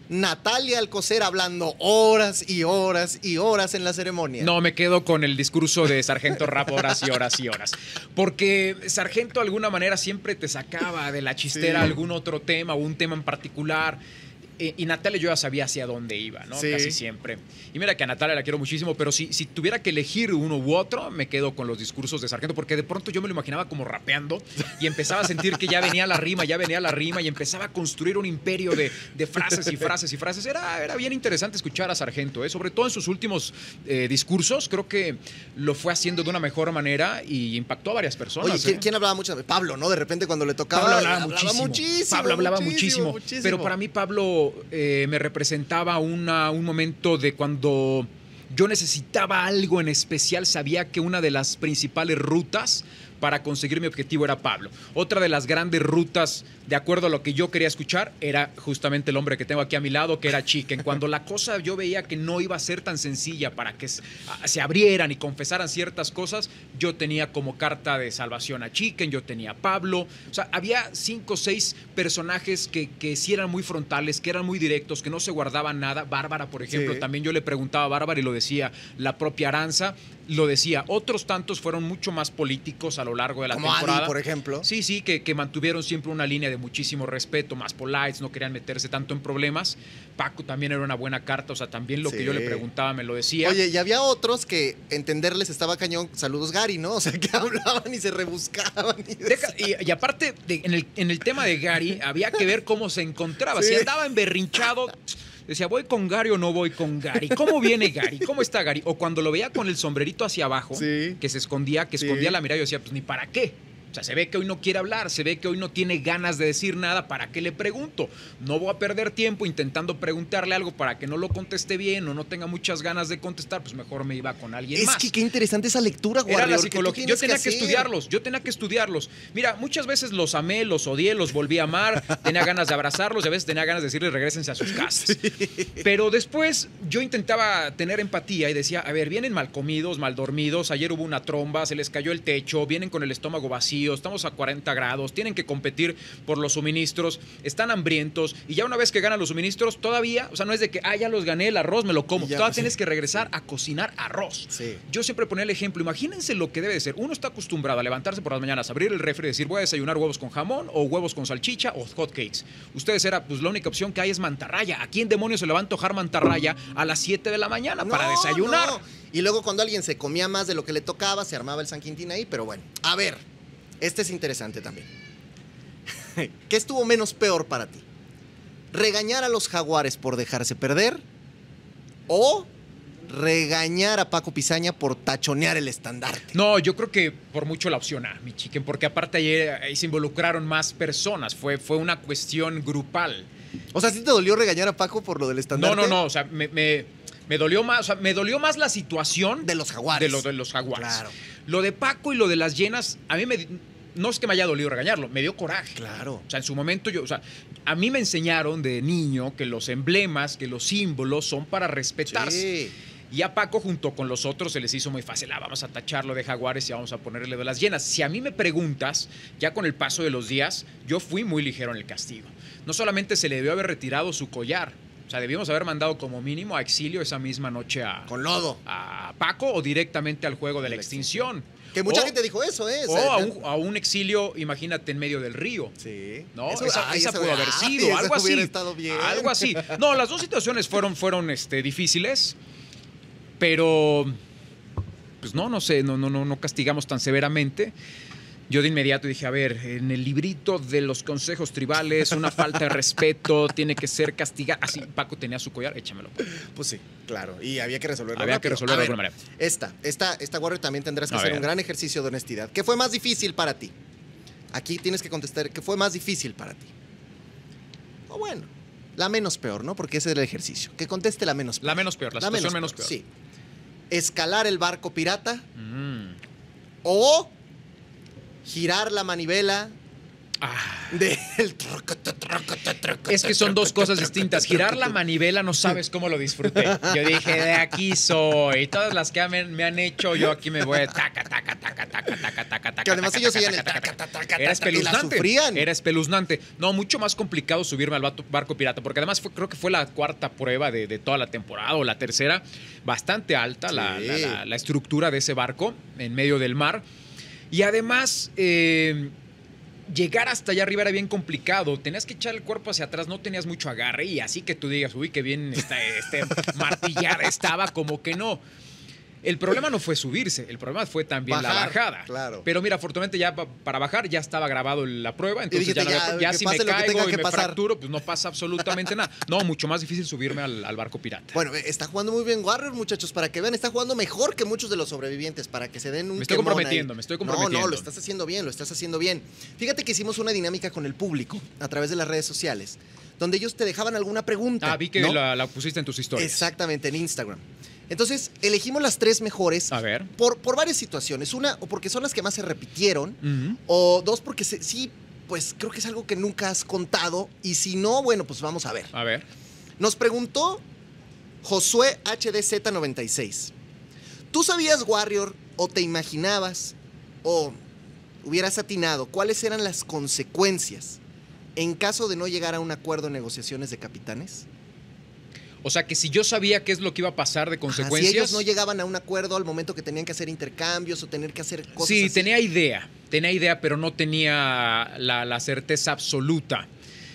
Natalia Alcocer hablando horas y horas y horas en la ceremonia. No, me quedo con el discurso de Sargento Rapp horas y horas y horas. Porque Sargento de alguna manera siempre te sacaba de la chistera sí. algún otro tema o un tema en particular. Eh, y Natalia yo ya sabía hacia dónde iba, ¿no? Sí. Casi siempre. Y mira que a Natalia la quiero muchísimo, pero si, si tuviera que elegir uno u otro, me quedo con los discursos de Sargento, porque de pronto yo me lo imaginaba como rapeando y empezaba a sentir que ya venía la rima, ya venía la rima y empezaba a construir un imperio de, de frases y frases y frases. Era, era bien interesante escuchar a Sargento, ¿eh? Sobre todo en sus últimos eh, discursos. Creo que lo fue haciendo de una mejor manera y impactó a varias personas. Oye, ¿quién, ¿eh? ¿quién hablaba mucho? Pablo, ¿no? De repente cuando le tocaba... Pablo hablaba, hablaba muchísimo. muchísimo. Pablo hablaba muchísimo, muchísimo, muchísimo. Pero para mí Pablo... Eh, me representaba una, un momento de cuando yo necesitaba algo en especial, sabía que una de las principales rutas para conseguir mi objetivo era Pablo. Otra de las grandes rutas, de acuerdo a lo que yo quería escuchar, era justamente el hombre que tengo aquí a mi lado, que era Chicken. Cuando la cosa yo veía que no iba a ser tan sencilla para que se abrieran y confesaran ciertas cosas, yo tenía como carta de salvación a Chicken, yo tenía a Pablo. O sea, había cinco o seis personajes que, que sí eran muy frontales, que eran muy directos, que no se guardaban nada. Bárbara, por ejemplo, sí. también yo le preguntaba a Bárbara y lo decía la propia Aranza, lo decía. Otros tantos fueron mucho más políticos a lo largo de la Como temporada. Adi, por ejemplo. Sí, sí, que, que mantuvieron siempre una línea de muchísimo respeto, más polites, no querían meterse tanto en problemas. Paco también era una buena carta, o sea, también lo sí. que yo le preguntaba me lo decía. Oye, y había otros que entenderles estaba cañón. Saludos, Gary, ¿no? O sea, que hablaban y se rebuscaban. Y, Deja, y, y aparte, de, en, el, en el tema de Gary, había que ver cómo se encontraba. Sí. Si andaba emberrinchado... Decía, ¿voy con Gary o no voy con Gary? ¿Cómo viene Gary? ¿Cómo está Gary? O cuando lo veía con el sombrerito hacia abajo, sí. que se escondía, que sí. escondía la mirada, yo decía, pues ni para qué. O sea, se ve que hoy no quiere hablar, se ve que hoy no tiene ganas de decir nada, ¿para qué le pregunto? No voy a perder tiempo intentando preguntarle algo para que no lo conteste bien o no tenga muchas ganas de contestar, pues mejor me iba con alguien es más. Es que qué interesante esa lectura, Warrior. Era la psicología. Yo tenía que, que estudiarlos, yo tenía que estudiarlos. Mira, muchas veces los amé, los odié, los volví a amar, tenía ganas de abrazarlos y a veces tenía ganas de decirles regrésense a sus casas. Sí. Pero después yo intentaba tener empatía y decía, a ver, vienen mal comidos, mal dormidos, ayer hubo una tromba, se les cayó el techo, vienen con el estómago vacío, estamos a cuarenta grados, tienen que competir por los suministros, están hambrientos y ya una vez que ganan los suministros, todavía, o sea, no es de que, ah, ya los gané, el arroz me lo como, ya, todavía sí. tienes que regresar a cocinar arroz. Sí. Yo siempre ponía el ejemplo, imagínense lo que debe de ser. Uno está acostumbrado a levantarse por las mañanas, abrir el refri y decir, voy a desayunar huevos con jamón o huevos con salchicha o hot cakes. Ustedes era, pues la única opción que hay es mantarraya. ¿A quién demonios se le va a antojar mantarraya a las siete de la mañana no, para desayunar? No. Y luego cuando alguien se comía más de lo que le tocaba, se armaba el San Quintín ahí, pero bueno. A ver, este es interesante también. ¿Qué estuvo menos peor para ti? ¿Regañar a los Jaguares por dejarse perder? ¿O regañar a Paco Pizaña por tachonear el estandarte? No, yo creo que por mucho la opción A, mi chiquen, porque aparte ayer ahí se involucraron más personas. Fue, fue una cuestión grupal. O sea, ¿sí te dolió regañar a Paco por lo del estandarte? No, no, no. O sea, me, me, me dolió más, o sea, me dolió más la situación de los Jaguares. De lo de los Jaguares. Claro. Lo de Paco y lo de las llenas, a mí me, no es que me haya dolido regañarlo, me dio coraje. Claro. O sea, en su momento yo, o sea, a mí me enseñaron de niño que los emblemas, que los símbolos son para respetarse. Sí. Y a Paco junto con los otros se les hizo muy fácil, ah, vamos a tacharlo de Jaguares y vamos a ponerle de las llenas. Si a mí me preguntas, ya con el paso de los días, yo fui muy ligero en el castigo. No solamente se le debió haber retirado su collar, o sea, debíamos haber mandado como mínimo a exilio esa misma noche a... Con lodo. A Paco o directamente al juego de la extinción. Que mucha o, gente dijo eso, ¿eh? O a un, a un exilio, imagínate, en medio del río. Sí. ¿No? Eso, esa ay, esa eso, pudo haber ay, sido, algo así. Estado bien. Algo así. No, las dos situaciones fueron, fueron este, difíciles, pero pues no, no sé, no, no, no, no castigamos tan severamente. Yo de inmediato dije, a ver, en el librito de los consejos tribales, una falta de respeto tiene que ser castigada. Así, Paco tenía su collar, échamelo. Pues sí, claro, y había que resolverlo. Había rápido. que resolverlo ver, de alguna manera. Esta, esta, esta, Warrior, también tendrás que a hacer ver. un gran ejercicio de honestidad. ¿Qué fue más difícil para ti? Aquí tienes que contestar, ¿qué fue más difícil para ti? O bueno, la menos peor, ¿no? Porque ese es el ejercicio. Que conteste la menos peor. La menos peor, la, la situación menos peor. menos peor. Sí. Escalar el barco pirata mm. o girar la manivela ah. del... Es que son dos cosas distintas. Girar la manivela no sabes cómo lo disfruté. Yo dije, de aquí soy. Todas las que me, me han hecho, yo aquí me voy taca, taca, taca, taca, taca, taca, taca, Porque además ellos oían el taca, taca, taca, taca, Era taca, y la espeluznante. sufrían. Era espeluznante. No, mucho más complicado subirme al bato- barco pirata, porque además fue- creo que fue la cuarta prueba de, de toda la temporada, o la tercera, bastante alta la, Sí. la- la- la estructura de ese barco en medio del mar. Y además, eh, llegar hasta allá arriba era bien complicado. Tenías que echar el cuerpo hacia atrás, no tenías mucho agarre, y así que tú digas, uy, qué bien esta, este martillada estaba, como que no. El problema no fue subirse, el problema fue también Bajar, la bajada. claro. Pero mira, afortunadamente ya pa- para bajar ya estaba grabado la prueba, entonces dijiste, ya, no había- ya, ya que si pase me lo que tenga caigo y que me pasar. fracturo, pues no pasa absolutamente nada. No, mucho más difícil subirme al, al barco pirata. Bueno, está jugando muy bien Warrior, muchachos, para que vean, está jugando mejor que muchos de los sobrevivientes, para que se den un Me estoy quemón comprometiendo, ahí. me estoy No, comprometiendo. no, lo estás haciendo bien, lo estás haciendo bien. Fíjate que hicimos una dinámica con el público a través de las redes sociales, donde ellos te dejaban alguna pregunta. Ah, vi que ¿no? la, la pusiste en tus historias. Exactamente, en Instagram. Entonces, elegimos las tres mejores A ver. por, por varias situaciones. Una, o porque son las que más se repitieron, Ujú. o dos, porque se- sí, pues creo que es algo que nunca has contado, y si no, bueno, pues vamos a ver. A ver. Nos preguntó Josué H D Z noventa y seis. ¿Tú sabías, Warrior, o te imaginabas, o hubieras atinado cuáles eran las consecuencias en caso de no llegar a un acuerdo en negociaciones de capitanes? O sea, que si yo sabía qué es lo que iba a pasar de Ajá, consecuencias. si ellos no llegaban a un acuerdo al momento que tenían que hacer intercambios o tener que hacer cosas Sí, así. tenía idea, tenía idea, pero no tenía la, la certeza absoluta.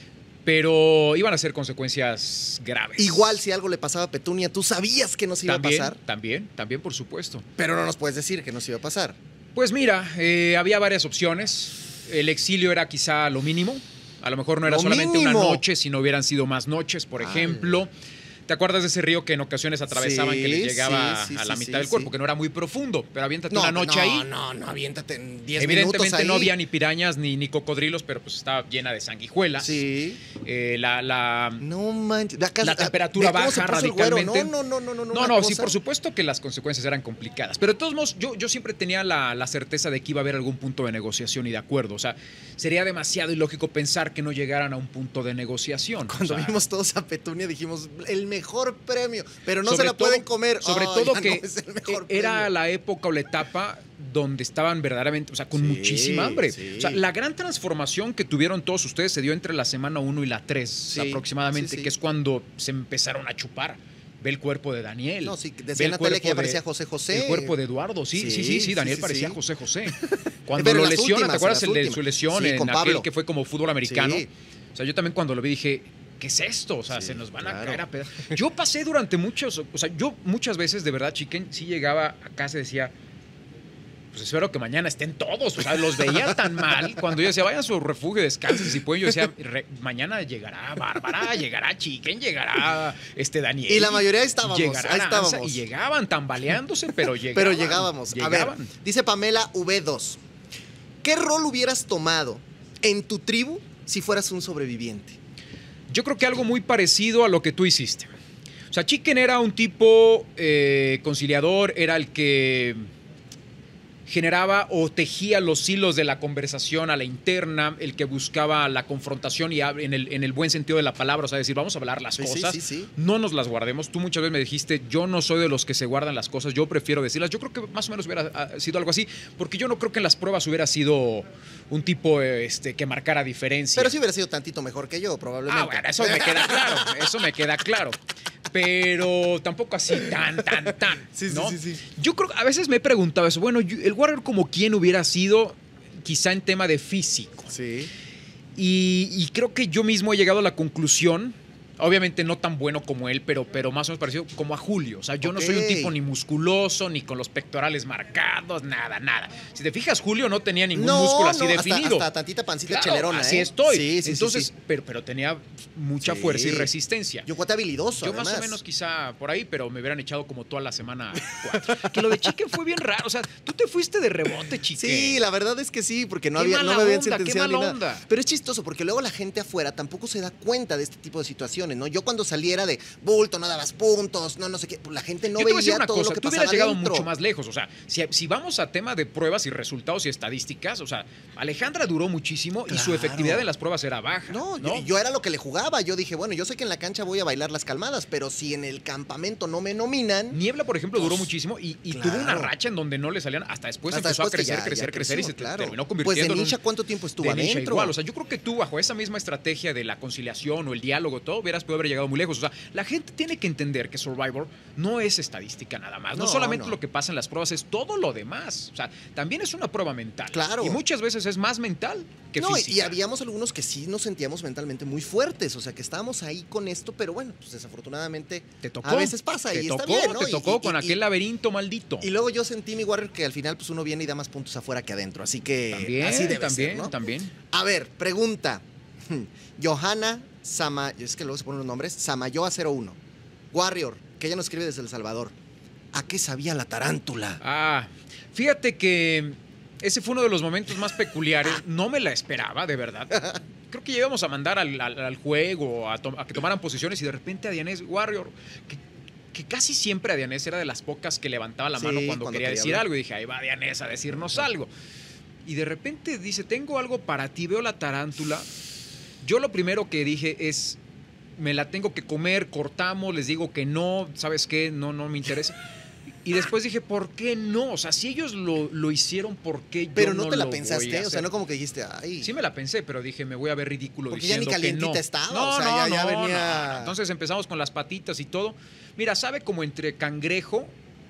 Pero iban a ser consecuencias graves. Igual si algo le pasaba a Petunia, tú sabías que nos iba también, a pasar, También, también, por supuesto. pero no nos puedes decir que nos iba a pasar. Pues mira, eh, había varias opciones. El exilio era quizá lo mínimo. A lo mejor no era Lo solamente mínimo. una noche, sino hubieran sido más noches, por ejemplo. ¿Te acuerdas de ese río que en ocasiones atravesaban Sí, que les llegaba sí, sí, a la sí, mitad sí, del cuerpo? sí. Que no era muy profundo, pero aviéntate No, una noche no, ahí. no, no, aviéntate en diez minutos Evidentemente ahí. no había ni pirañas ni, ni cocodrilos, pero pues estaba llena de sanguijuelas. Sí. Eh, la, la, No manches. Ve acá- La temperatura ve cómo se baja puso el güero. radicalmente. No, no, no, no, no. No, una no, sí, cosa. por supuesto que las consecuencias eran complicadas. Pero de todos modos, yo, yo siempre tenía la, la certeza de que iba a haber algún punto de negociación y de acuerdo. O sea, sería demasiado ilógico pensar que no llegaran a un punto de negociación. Cuando O sea, vimos todos a Petunia dijimos, el mejor premio, pero no sobre se la todo- pueden comer. Sobre Ay, todo ya que no es el mejor era premio. la época o la etapa donde estaban verdaderamente, o sea, con Sí, muchísima hambre. sí. O sea, la gran transformación que tuvieron todos ustedes se dio entre la semana uno y la tres Sí, aproximadamente, sí, sí. que es cuando se empezaron a chupar. Ve el cuerpo de Daniel. No, sí, ve decía el Natalia que cuerpo parecía de- José José. El cuerpo de Eduardo, sí, sí, sí, sí, Sí, Daniel sí, parecía sí. José José. Cuando Pero en lo las lesiona, últimas, ¿te acuerdas en el las de su últimas. lesión Sí, en con aquel Pablo. que fue como fútbol americano? Sí. O sea, yo también cuando lo vi dije, ¿qué es esto? O sea, Sí, se nos van claro. a caer a pedazos. Yo pasé durante muchos, o sea, yo muchas veces, de verdad, Chiquen, sí llegaba a casa y decía, pues espero que mañana estén todos. O sea, los veía tan mal. Cuando yo decía, vayan a su refugio, descansen si pueden. Yo decía, "Re- mañana llegará Bárbara, llegará Chiquen, llegará este Daniel. Y la mayoría estábamos, llegará ahí Aranza", estábamos. Y llegaban tambaleándose, pero llegaban. Pero llegábamos. A ver, llegaban. dice Pamela V dos. ¿Qué rol hubieras tomado en tu tribu si fueras un sobreviviente? Yo creo que algo muy parecido a lo que tú hiciste. O sea, Chicken era un tipo eh, conciliador, era el que generaba o tejía los hilos de la conversación a la interna, el que buscaba la confrontación y en el, en el buen sentido de la palabra, o sea, decir, vamos a hablar las Sí, sí, cosas, sí, sí. no nos las guardemos. Tú muchas veces me dijiste, yo no soy de los que se guardan las cosas, yo prefiero decirlas. Yo creo que más o menos hubiera ah, sido algo así, porque yo no creo que en las pruebas hubiera sido un tipo este, que marcara diferencia. Pero sí hubiera sido tantito mejor que yo, probablemente. Ah, bueno, eso me queda claro, eso me queda claro. Pero tampoco así tan, tan, tan. Sí, sí, ¿no? sí, sí. Yo creo que a veces me he preguntado eso. Bueno, yo- el Warrior como quién hubiera sido, quizá en tema de físico. Sí. Y, y creo que yo mismo he llegado a la conclusión, obviamente no tan bueno como él, pero, pero más o menos parecido como a Julio. O sea, yo no soy un Ok. tipo ni musculoso, ni con los pectorales marcados, nada, nada. Si te fijas, Julio no tenía ningún No, músculo así no, hasta- definido. hasta tantita pancita Claro, chelerona, así ¿eh? estoy. Sí, sí, Entonces, sí, sí. Pero, pero tenía mucha Sí. fuerza y resistencia. Yo cuate habilidoso, Yo más o además. menos quizá por ahí, pero me hubieran echado como toda la semana cuatro. Que lo de Chicken fue bien raro. O sea, tú te fuiste de rebote, Chicken. Sí, la verdad es que sí, porque no, Qué había, no mala me habían onda, qué sentenciado ni mala nada. onda. Pero es chistoso porque luego la gente afuera tampoco se da cuenta de este tipo de situaciones. calificaciones, ¿no? Yo cuando saliera de bulto, no dabas puntos, no, no sé qué, pues la gente no Yo te voy a decir veía una todo cosa, lo que tú pasaba hubieras llegado dentro. mucho más lejos. O sea, si, si vamos a tema de pruebas y resultados y estadísticas, o sea, Alejandra duró muchísimo y su Claro. efectividad en las pruebas era baja. No, ¿no? Yo, yo era lo que le jugaba. Yo dije, bueno, yo sé que en la cancha voy a bailar las calmadas, pero si en el campamento no me nominan. Niebla, por ejemplo, duró Pues, muchísimo y, y claro. tuvo una racha en donde no le salían. Hasta después hasta empezó después a que crecer, ya- crecer, ya crecer y creció, se claro. terminó Pues convirtiendo de en Nisha, un- ¿cuánto tiempo estuvo de Nisha adentro? igual. O sea, yo creo que tú, bajo esa misma estrategia de la conciliación o el diálogo, todo, hubieras podido haber llegado muy lejos. O sea, la gente tiene que entender que Survivor no es estadística nada más. No, No, solamente no. lo que pasa en las pruebas, es todo lo demás. O sea, también es una prueba mental. Claro. Y muchas veces es más mental que No, física. y habíamos algunos que sí nos sentíamos mentalmente muy fuertes, o sea, que estábamos ahí con esto, pero bueno, pues desafortunadamente Te tocó. a veces pasa te y tocó, está bien, ¿no? Te Y- tocó y- con y- aquel laberinto maldito. Y luego yo sentí, mi Warrior, que al final pues uno viene y da más puntos afuera que adentro, así que También, así debe también, ser, ¿no? también. A ver, pregunta. Johanna Sama, es que luego se ponen los nombres, Samayoa cero uno. Warrior, que ella nos escribe desde El Salvador. ¿A qué sabía la tarántula? Ah, fíjate que ese fue uno de los momentos más peculiares. No me la esperaba, de verdad. Creo que íbamos a mandar al, al- al juego, a, to- a que tomaran posiciones y de repente a Dianés Warrior, que, que casi siempre a Dianés era de las pocas que levantaba la Sí, mano cuando, cuando quería quería decir hablar. algo. Y dije, ahí va Dianés a decirnos algo. Y de repente dice, tengo algo para ti, veo la tarántula. Yo lo primero que dije es, me la tengo que comer, cortamos, les digo que no, ¿sabes qué? No, no me interesa. Y después dije, ¿por qué no? O sea, si ellos lo, lo hicieron, ¿por qué yo Pero no, no te la lo voy a pensaste, o sea, hacer? no como que dijiste, ay. Sí me la pensé, pero dije, me voy a ver ridículo Porque ya ni diciendo que calientita no. estaba, No, o sea, no, ya- ya no, venía- no, no. Entonces empezamos con las patitas y todo. Mira, sabe como entre cangrejo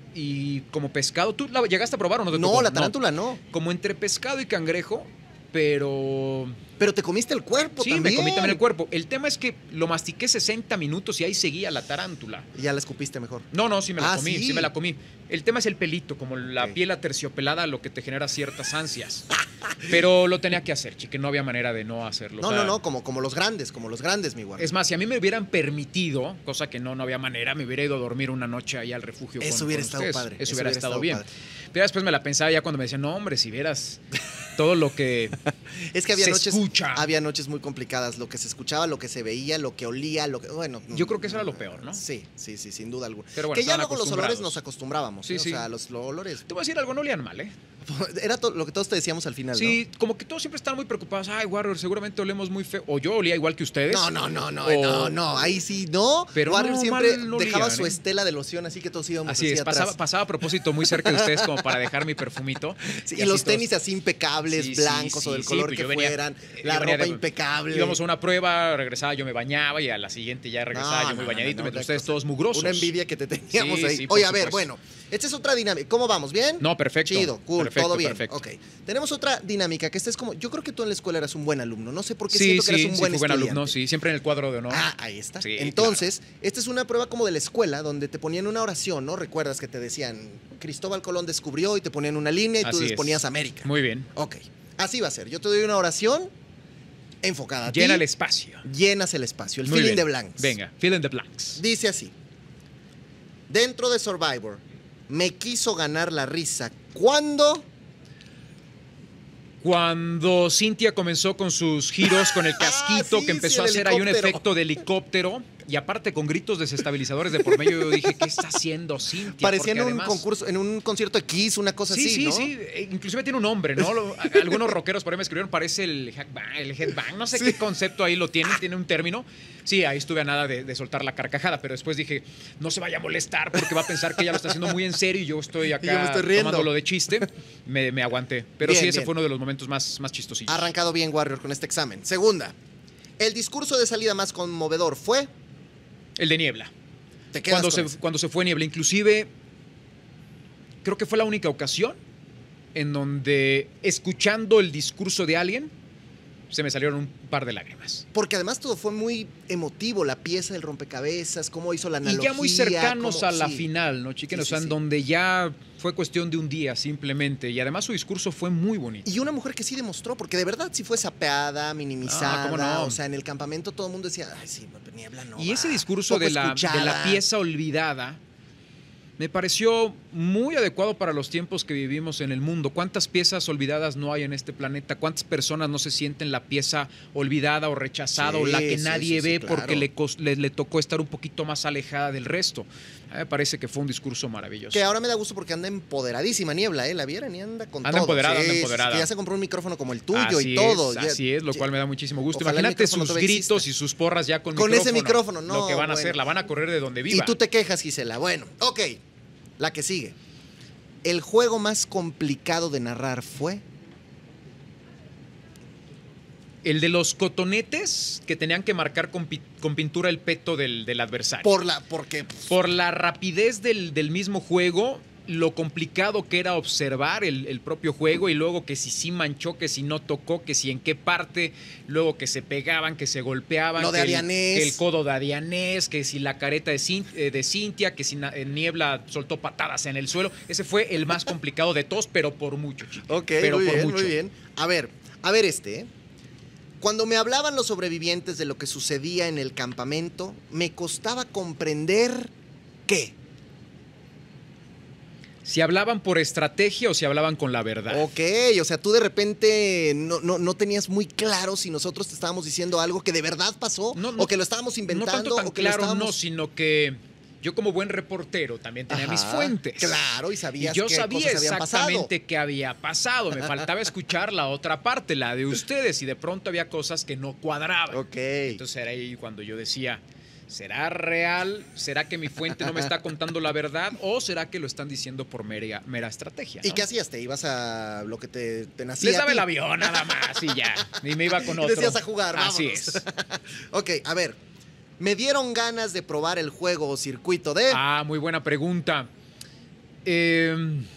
y como pescado. ¿Tú la llegaste a probar o no te No, tocó? la tarántula no. Como entre pescado y cangrejo, pero... Pero te comiste el cuerpo Sí, también. me comí también el cuerpo. El tema es que lo mastiqué sesenta minutos y ahí seguía la tarántula. Y ya la escupiste mejor. No, no, sí me la Ah, comí, ¿sí? sí. me la comí. El tema es el pelito, como la Ok. piel aterciopelada, lo que te genera ciertas ansias. Pero lo tenía que hacer, chique, no había manera de no hacerlo. No, o sea, no, no, como, como los grandes, como los grandes, mi Warrior. Es más, si a mí me hubieran permitido, cosa que no, no había manera, me hubiera ido a dormir una noche ahí al refugio. Eso con- hubiera con estado ustedes. padre, Eso, eso hubiera, hubiera estado, estado bien. padre. Pero después me la pensaba ya cuando me decían, no, hombre, si vieras todo lo que Es que había se noches, escucha. había noches muy complicadas, lo que se escuchaba, lo que se veía, lo que olía, lo que, bueno. Yo creo que eso era lo peor, ¿no? Sí, sí, sí, sin duda alguna. Pero bueno, que ya estaban luego los olores acostumbrados. nos acostumbrábamos, Sí, ¿eh? sí. O sea, los, los olores. Te voy a decir algo, no olían mal, ¿eh? Era to- lo que todos te decíamos al final, Sí, como que todos siempre estaban muy preocupados. Ay, Warrior, seguramente olemos muy feo. O yo olía igual que ustedes. ¿no? No, no, no, no, O- no, no, ahí sí, no. Pero Warrior no, siempre mal no dejaba olían, su ¿eh? estela de loción, así que todos íbamos Así así es, atrás. pasaba, pasaba a propósito muy cerca de ustedes como para dejar mi perfumito. Sí, Y y así los todos- tenis así impecables, Sí, sí, blancos sí, o del sí, color pues que yo venía- fueran, yo la venía ropa de- impecable. Íbamos a una prueba, regresaba, yo me bañaba y a la siguiente ya regresaba No, yo muy no, no, bañadito, no, mientras no, ustedes no, todos mugrosos. Una envidia que te teníamos Sí, ahí. sí, por Oye, a ver, supuesto. bueno, esta es otra dinámica. ¿Cómo vamos? ¿Bien? No, perfecto. Chido, cool, Perfecto, todo bien. perfecto. Ok. Tenemos otra dinámica que esta es como. Yo creo que tú en la escuela eras un buen alumno. No sé por qué Sí, siento que sí, eres un sí, buen fui buen estudiante. alumno, sí, siempre en el cuadro de honor. Ah, ahí está. Sí, Entonces, esta es una prueba como de la escuela donde te ponían una oración, ¿no? Recuerdas que te decían Cristóbal Colón descubrió y te ponían una línea y tú Así les es. ponías América. Muy bien. Ok. Así va a ser. Yo te doy una oración enfocada a ti. Llena el espacio. Llenas el espacio. El Muy feeling bien. de blanks. Venga, fill in the blanks. Dice así. Dentro de Survivor, me quiso ganar la risa. ¿Cuándo? Cuando Cintia comenzó con sus giros, con el casquito, Ah, sí, que empezó sí, a el hacer ahí un helicóptero. efecto de helicóptero, y aparte con gritos desestabilizadores de por medio, yo dije, ¿qué está haciendo Cintia? Parecía en Porque un además- concurso, en un concierto de Kiss, una cosa Sí, así, sí, ¿no? sí. Eh, Inclusive tiene un nombre, ¿no? Lo- a- Algunos rockeros por ahí me escribieron, parece el headbang, el headbang. No sé Sí. qué concepto ahí lo tienen, tiene un término. Sí, ahí estuve a nada de, de soltar la carcajada, pero después dije, no se vaya a molestar porque va a pensar que ella lo está haciendo muy en serio y yo estoy Y yo acá me estoy riendo. tomándolo de chiste. Me, me aguanté. Pero Bien, sí, ese bien. fue uno de los momentos más, más chistosillos. Arrancado bien, Warrior, con este examen. Segunda, el discurso de salida más conmovedor fue. El de Niebla. ¿Te quedas Cuando con se, ese? cuando se fue Niebla. Inclusive, creo que fue la única ocasión en donde, escuchando el discurso de alguien, se me salieron un par de lágrimas. Porque además todo fue muy emotivo, la pieza del rompecabezas, cómo hizo la Y analogía. ya muy cercanos cómo- a la sí. final, ¿no, chiquen? Sí, O sea, sí, en sí. donde ya fue cuestión de un día simplemente. Y además su discurso fue muy bonito. Y una mujer que sí demostró, porque de verdad sí fue sapeada, minimizada. Ah, ¿cómo no? O sea, en el campamento todo el mundo decía, ay, sí, Niebla no. y ese va, discurso poco de la, de escuchada". la pieza olvidada me pareció muy adecuado para los tiempos que vivimos en el mundo. ¿Cuántas piezas olvidadas no hay en este planeta? ¿Cuántas personas no se sienten la pieza olvidada o rechazada Sí, o la que sí, nadie sí, ve sí, claro. porque le, cos- le, le tocó estar un poquito más alejada del resto? A mí me parece que fue un discurso maravilloso. Que ahora me da gusto porque anda empoderadísima Niebla, ¿eh? La vieran y anda con Anda todo. empoderada, Sí, anda sí, sí, empoderada. que ya se compró un micrófono como el tuyo así y todo. Es, Ya- así es, lo ya- cual me da muchísimo gusto. Ojalá el Imagínate micrófono sus todavía gritos exista. y sus porras ya con, Con micrófono. ese micrófono, no, Lo que van a bueno. hacer, la van a correr de donde viva. Y tú te quejas, Gisela. Bueno, ok. La que sigue. El juego más complicado de narrar fue. El de los cotonetes que tenían que marcar con, pi- con pintura el peto del, del adversario. Por la. Porque. Por la rapidez del, del mismo juego, lo complicado que era observar el, el propio juego y luego que si sí manchó, que si no tocó, que si en qué parte, luego que se pegaban, que se golpeaban, Lo de que, el, Arianés. que el codo de Arianés, que si la careta de, Cin- eh, de Cintia, que si na- eh, Niebla soltó patadas en el suelo. Ese fue el más complicado de todos, pero por mucho, chicos. Ok, pero muy por bien, mucho. muy bien. A ver, a ver este, ¿eh? Cuando me hablaban los sobrevivientes de lo que sucedía en el campamento, me costaba comprender qué. Si hablaban por estrategia o si hablaban con la verdad. Ok, o sea, tú de repente no, no, no tenías muy claro si nosotros te estábamos diciendo algo que de verdad pasó No, no, o que lo estábamos inventando. No tanto tan o que lo claro, estábamos... no, sino que yo como buen reportero también tenía Ajá, mis fuentes. Claro, y sabías Y yo qué sabía cosas habían exactamente qué había pasado. Me faltaba escuchar la otra parte, la de ustedes, y de pronto había cosas que no cuadraban. pasado. Ok. Entonces era ahí cuando yo decía, ¿será real? ¿Será que mi fuente no me está contando la verdad? ¿O será que lo están diciendo por mera, mera estrategia? ¿Y ¿no? qué hacías? ¿Te ibas a lo que te, te nacía? Les a daba ti? el avión nada más y ya. Y me iba con Y otro. decías a jugar, Así vámonos. es. Ok, a ver. Me dieron ganas de probar el juego o circuito de... Ah, muy buena pregunta. Eh,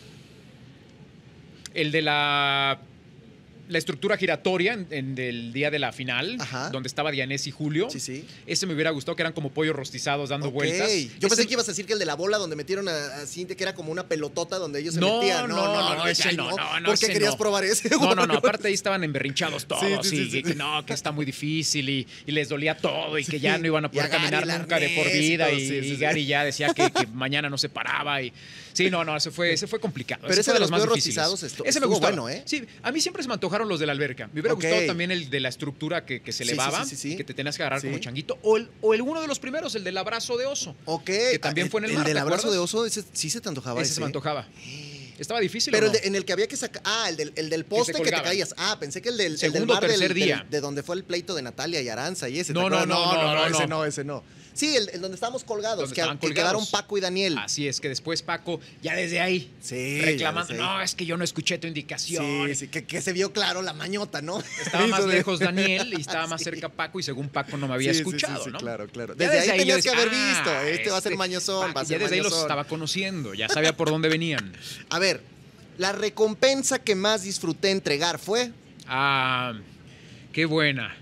el de la, la estructura giratoria en, en el día de la final, Ajá. donde estaba Dianés y Julio. Sí, sí. Ese me hubiera gustado, que eran como pollos rostizados dando Ok. vueltas. Yo pensé Ese- que ibas a decir que el de la bola donde metieron a, a Cintia, que era como una pelotota donde ellos se No, metían. no, no, ese ay, no, no, no, ¿Por qué ese querías no. probar ese? No, no, no, Warrior? aparte ahí estaban emberrinchados todos, Sí, sí, sí, y sí, que, sí. que no, que está muy difícil y, y les dolía todo y que Sí. ya no iban a Y poder a Gary caminar el nunca de por arnés y vida todo, y, sí, sí, y sí. Gary ya decía que, que mañana no se paraba y sí, no, no, ese fue, ese fue complicado. Pero ese fue de los más pollos difíciles. rostizados estu- Ese me estuvo gustaba. bueno, ¿eh? Sí, a mí siempre se me antojaron los de la alberca. Me hubiera Ok. gustado también el de la estructura que, que se Sí, sí, elevaba, sí, sí, sí. que te tenías que agarrar Sí. como changuito, o el, o el uno de los primeros, el del abrazo de oso. Ok. Que también Ah, fue en el El mar, del ¿te abrazo de acuerdas? oso, ese sí se te antojaba Ese ese. se me antojaba. Estaba difícil. Pero ¿o el no? de- en el que había que sacar. Ah, el del, el del poste que te colgaba. caías. Ah, pensé que el del, el del Segundo o mar del- tercer del- día. de donde fue el pleito de Natalia y Aranza y ese. ¿te No, no, acuerdas? no, no, no, ese no. no, ese no. Sí, el, el donde estábamos colgados, Donde que, estaban que colgados. quedaron Paco y Daniel. Así es, que después Paco, ya desde ahí, Sí, reclamando, ya desde ahí. no, es que yo no escuché tu indicación. Sí, sí, que, que se vio claro la mañota, ¿no? Estaba más Hizo de- lejos Daniel y estaba más Sí. cerca Paco y según Paco no me había Sí, sí, sí, escuchado, sí, ¿no? claro, claro. Ya Desde ahí yo tenías que haber decía, visto, ah, este va a ser mañozón, Paco, va a ser ya desde ahí los mañozón. estaba conociendo, ya sabía por dónde venían. A ver, la recompensa que más disfruté entregar fue... Ah, qué buena.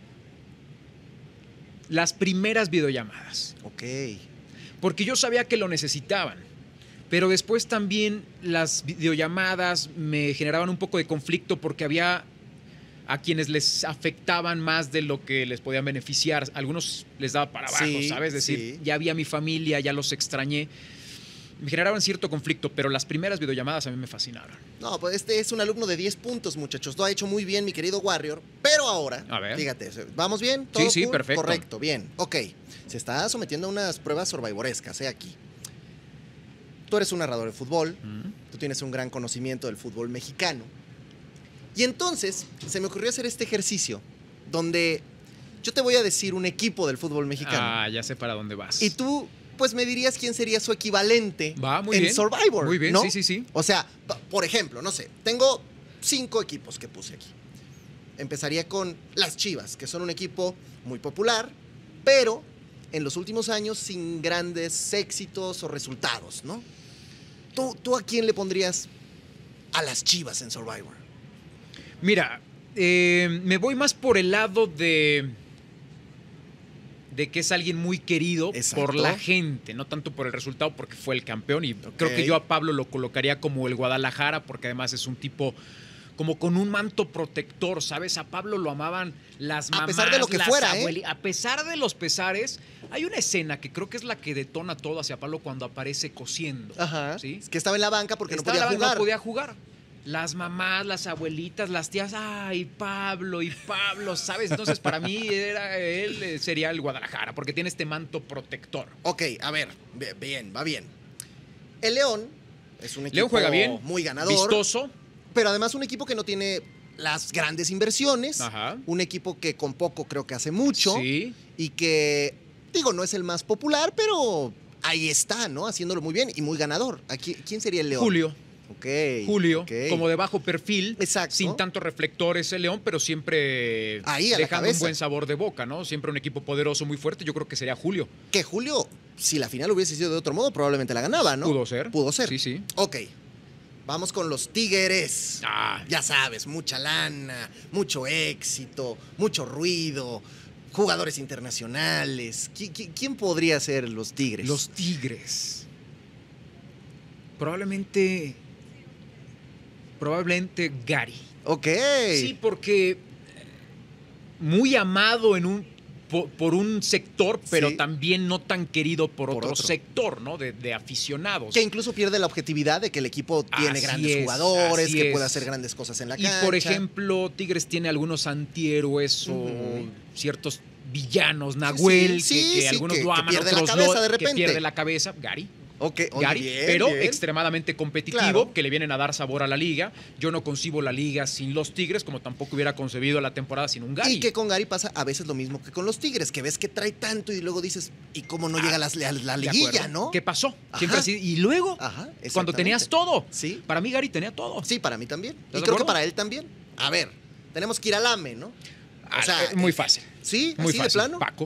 Las primeras videollamadas. Ok. Porque yo sabía que lo necesitaban. Pero después también las videollamadas me generaban un poco de conflicto porque había a quienes les afectaban más de lo que les podían beneficiar. A algunos les daba para abajo, Sí, ¿sabes? Es decir, sí. ya había mi familia, ya los extrañé. Me generaban cierto conflicto, pero las primeras videollamadas a mí me fascinaron. No, pues este es un alumno de diez puntos, muchachos. Lo ha hecho muy bien, mi querido Warrior. Pero ahora, A ver. fíjate, ¿vamos bien? ¿Todo Sí, sí, cool? perfecto. Correcto, bien. Ok, se está sometiendo a unas pruebas survivorescas, ¿eh? Aquí. Tú eres un narrador de fútbol, Mm. tú tienes un gran conocimiento del fútbol mexicano. Y entonces se me ocurrió hacer este ejercicio donde yo te voy a decir un equipo del fútbol mexicano. Ah, ya sé para dónde vas. Y tú, pues me dirías quién sería su equivalente Va, muy en bien. Survivor. Muy bien, ¿no? sí, sí, sí. O sea, pa- por ejemplo, no sé, tengo cinco equipos que puse aquí. Empezaría con las Chivas, que son un equipo muy popular, pero en los últimos años sin grandes éxitos o resultados, ¿no? ¿Tú, tú a quién le pondrías a las Chivas en Survivor? Mira, eh, me voy más por el lado de, de que es alguien muy querido Exacto. por la gente, no tanto por el resultado porque fue el campeón y Ok. creo que yo a Pablo lo colocaría como el Guadalajara porque además es un tipo como con un manto protector, ¿sabes? A Pablo lo amaban las mamás, A pesar de lo que las fuera, ¿eh? abueli- A pesar de los pesares, hay una escena que creo que es la que detona todo hacia Pablo cuando aparece cosiendo. Ajá. ¿Sí? Es que estaba en la banca porque Estaba no podía la- jugar. No podía jugar. Las mamás, las abuelitas, las tías, ay, Pablo y Pablo, ¿sabes? Entonces, para mí, era él eh, sería el Guadalajara, porque tiene este manto protector. Ok, a ver, bi- bien, va bien. El León es un equipo León juega bien, muy ganador, vistoso. pero además un equipo que no tiene las grandes inversiones, Ajá. un equipo que con poco creo que hace mucho Sí. y que, digo, no es el más popular, pero ahí está, ¿no? Haciéndolo muy bien y muy ganador. Aquí, ¿quién sería el León? Julio. Ok. Julio, ok. como de bajo perfil, Exacto. sin tantos reflectores el León, pero siempre Ahí, a la dejando un cabeza. buen sabor de boca, ¿no? Siempre un equipo poderoso, muy fuerte, yo creo que sería Julio. Que Julio, si la final hubiese sido de otro modo, probablemente la ganaba, ¿no? Pudo ser. Pudo ser. Sí, sí. Ok. Vamos con los Tigres. Ah, Ya sabes, mucha lana, mucho éxito, mucho ruido, jugadores internacionales. ¿Qui- qui- ¿Quién podría ser los Tigres? los Tigres. Probablemente. Probablemente Gary. Ok. Sí, porque muy amado en un, por, por un sector, pero Sí. también no tan querido por, Por otro, otro. sector, ¿no? De, de aficionados. Que incluso pierde la objetividad de que el equipo tiene Así grandes es, jugadores, así que es. puede hacer grandes cosas en la Y cancha. por ejemplo, Tigres tiene algunos antihéroes o Ujú. ciertos villanos, Nahuel, sí, que, que sí, algunos que- lo que aman, pierde la otros cabeza no, de que repente. pierde la cabeza, Gary. Ok, oye, Gary, bien, pero bien. extremadamente competitivo, Claro. que le vienen a dar sabor a la liga. Yo no concibo la liga sin los Tigres, como tampoco hubiera concebido la temporada sin un Gary. Y que con Gary pasa a veces lo mismo que con los Tigres, que ves que trae tanto y luego dices, ¿y cómo no llega a la, a la ¿De liguilla, acuerdo? no? ¿Qué pasó? Ajá. Siempre así. Y luego, Ajá, cuando exactamente. tenías todo. Sí. Para mí Gary tenía todo. Sí, para mí también. Y de creo acuerdo? que para él también. A ver, tenemos que ir al A M E, ¿no? Ah, O sea, eh, muy fácil. ¿Sí? Muy ¿Así fácil. de plano? Paco.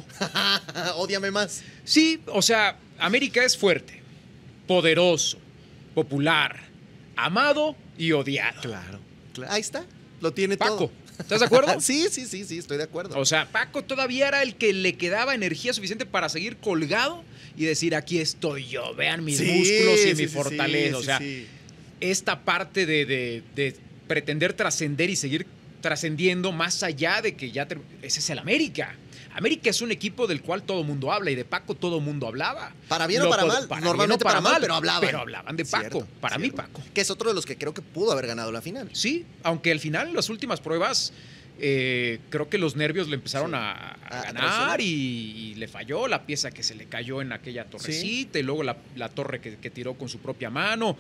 Ódiame más. Sí, o sea, América es fuerte, poderoso, popular, amado y odiado. Claro, claro. Ahí está. Lo tiene Paco, todo. ¿estás de acuerdo? Sí, sí, sí, sí, estoy de acuerdo. O sea, Paco todavía era el que le quedaba energía suficiente para seguir colgado y decir, aquí estoy yo, vean mis Sí, músculos y sí, mi sí, fortaleza. sí, o sí, sea, sí. esta parte de, de- de pretender trascender y seguir trascendiendo más allá de que ya... ter- Ese es el América. América es un equipo del cual todo mundo habla y de Paco todo mundo hablaba. Para bien o Lo para pod- mal, para normalmente bien o para mal, pero hablaban. Pero hablaban de Paco. Cierto, para cierto. mí, Paco. Que es otro de los que creo que pudo haber ganado la final. Sí, aunque al final, en las últimas pruebas, eh, creo que los nervios le empezaron Sí. a, a A- a ganar traicionar. y, y le falló la pieza que se le cayó en aquella torrecita y luego la, la torre que, que tiró con su propia mano.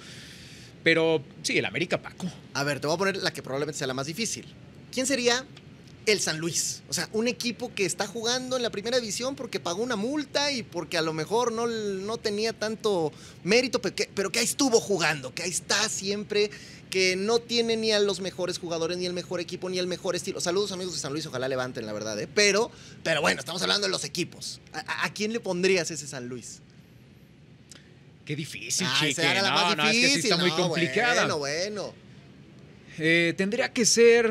Pero sí, el América, Paco. A ver, te voy a poner la que probablemente sea la más difícil. ¿Quién sería el San Luis? O sea, un equipo que está jugando en la primera división porque pagó una multa y porque a lo mejor no, no tenía tanto mérito, pero que, pero que ahí estuvo jugando, que ahí está siempre, que no tiene ni a los mejores jugadores, ni el mejor equipo, ni el mejor estilo. Saludos, amigos de San Luis, ojalá levanten, la verdad, ¿eh? Pero, pero bueno, estamos hablando de los equipos. ¿A, a- a quién le pondrías ese San Luis? Qué difícil, Ah, chique. esa era la no, más no, es difícil. que sí está muy No, complicada. Bueno, bueno. Eh, tendría que ser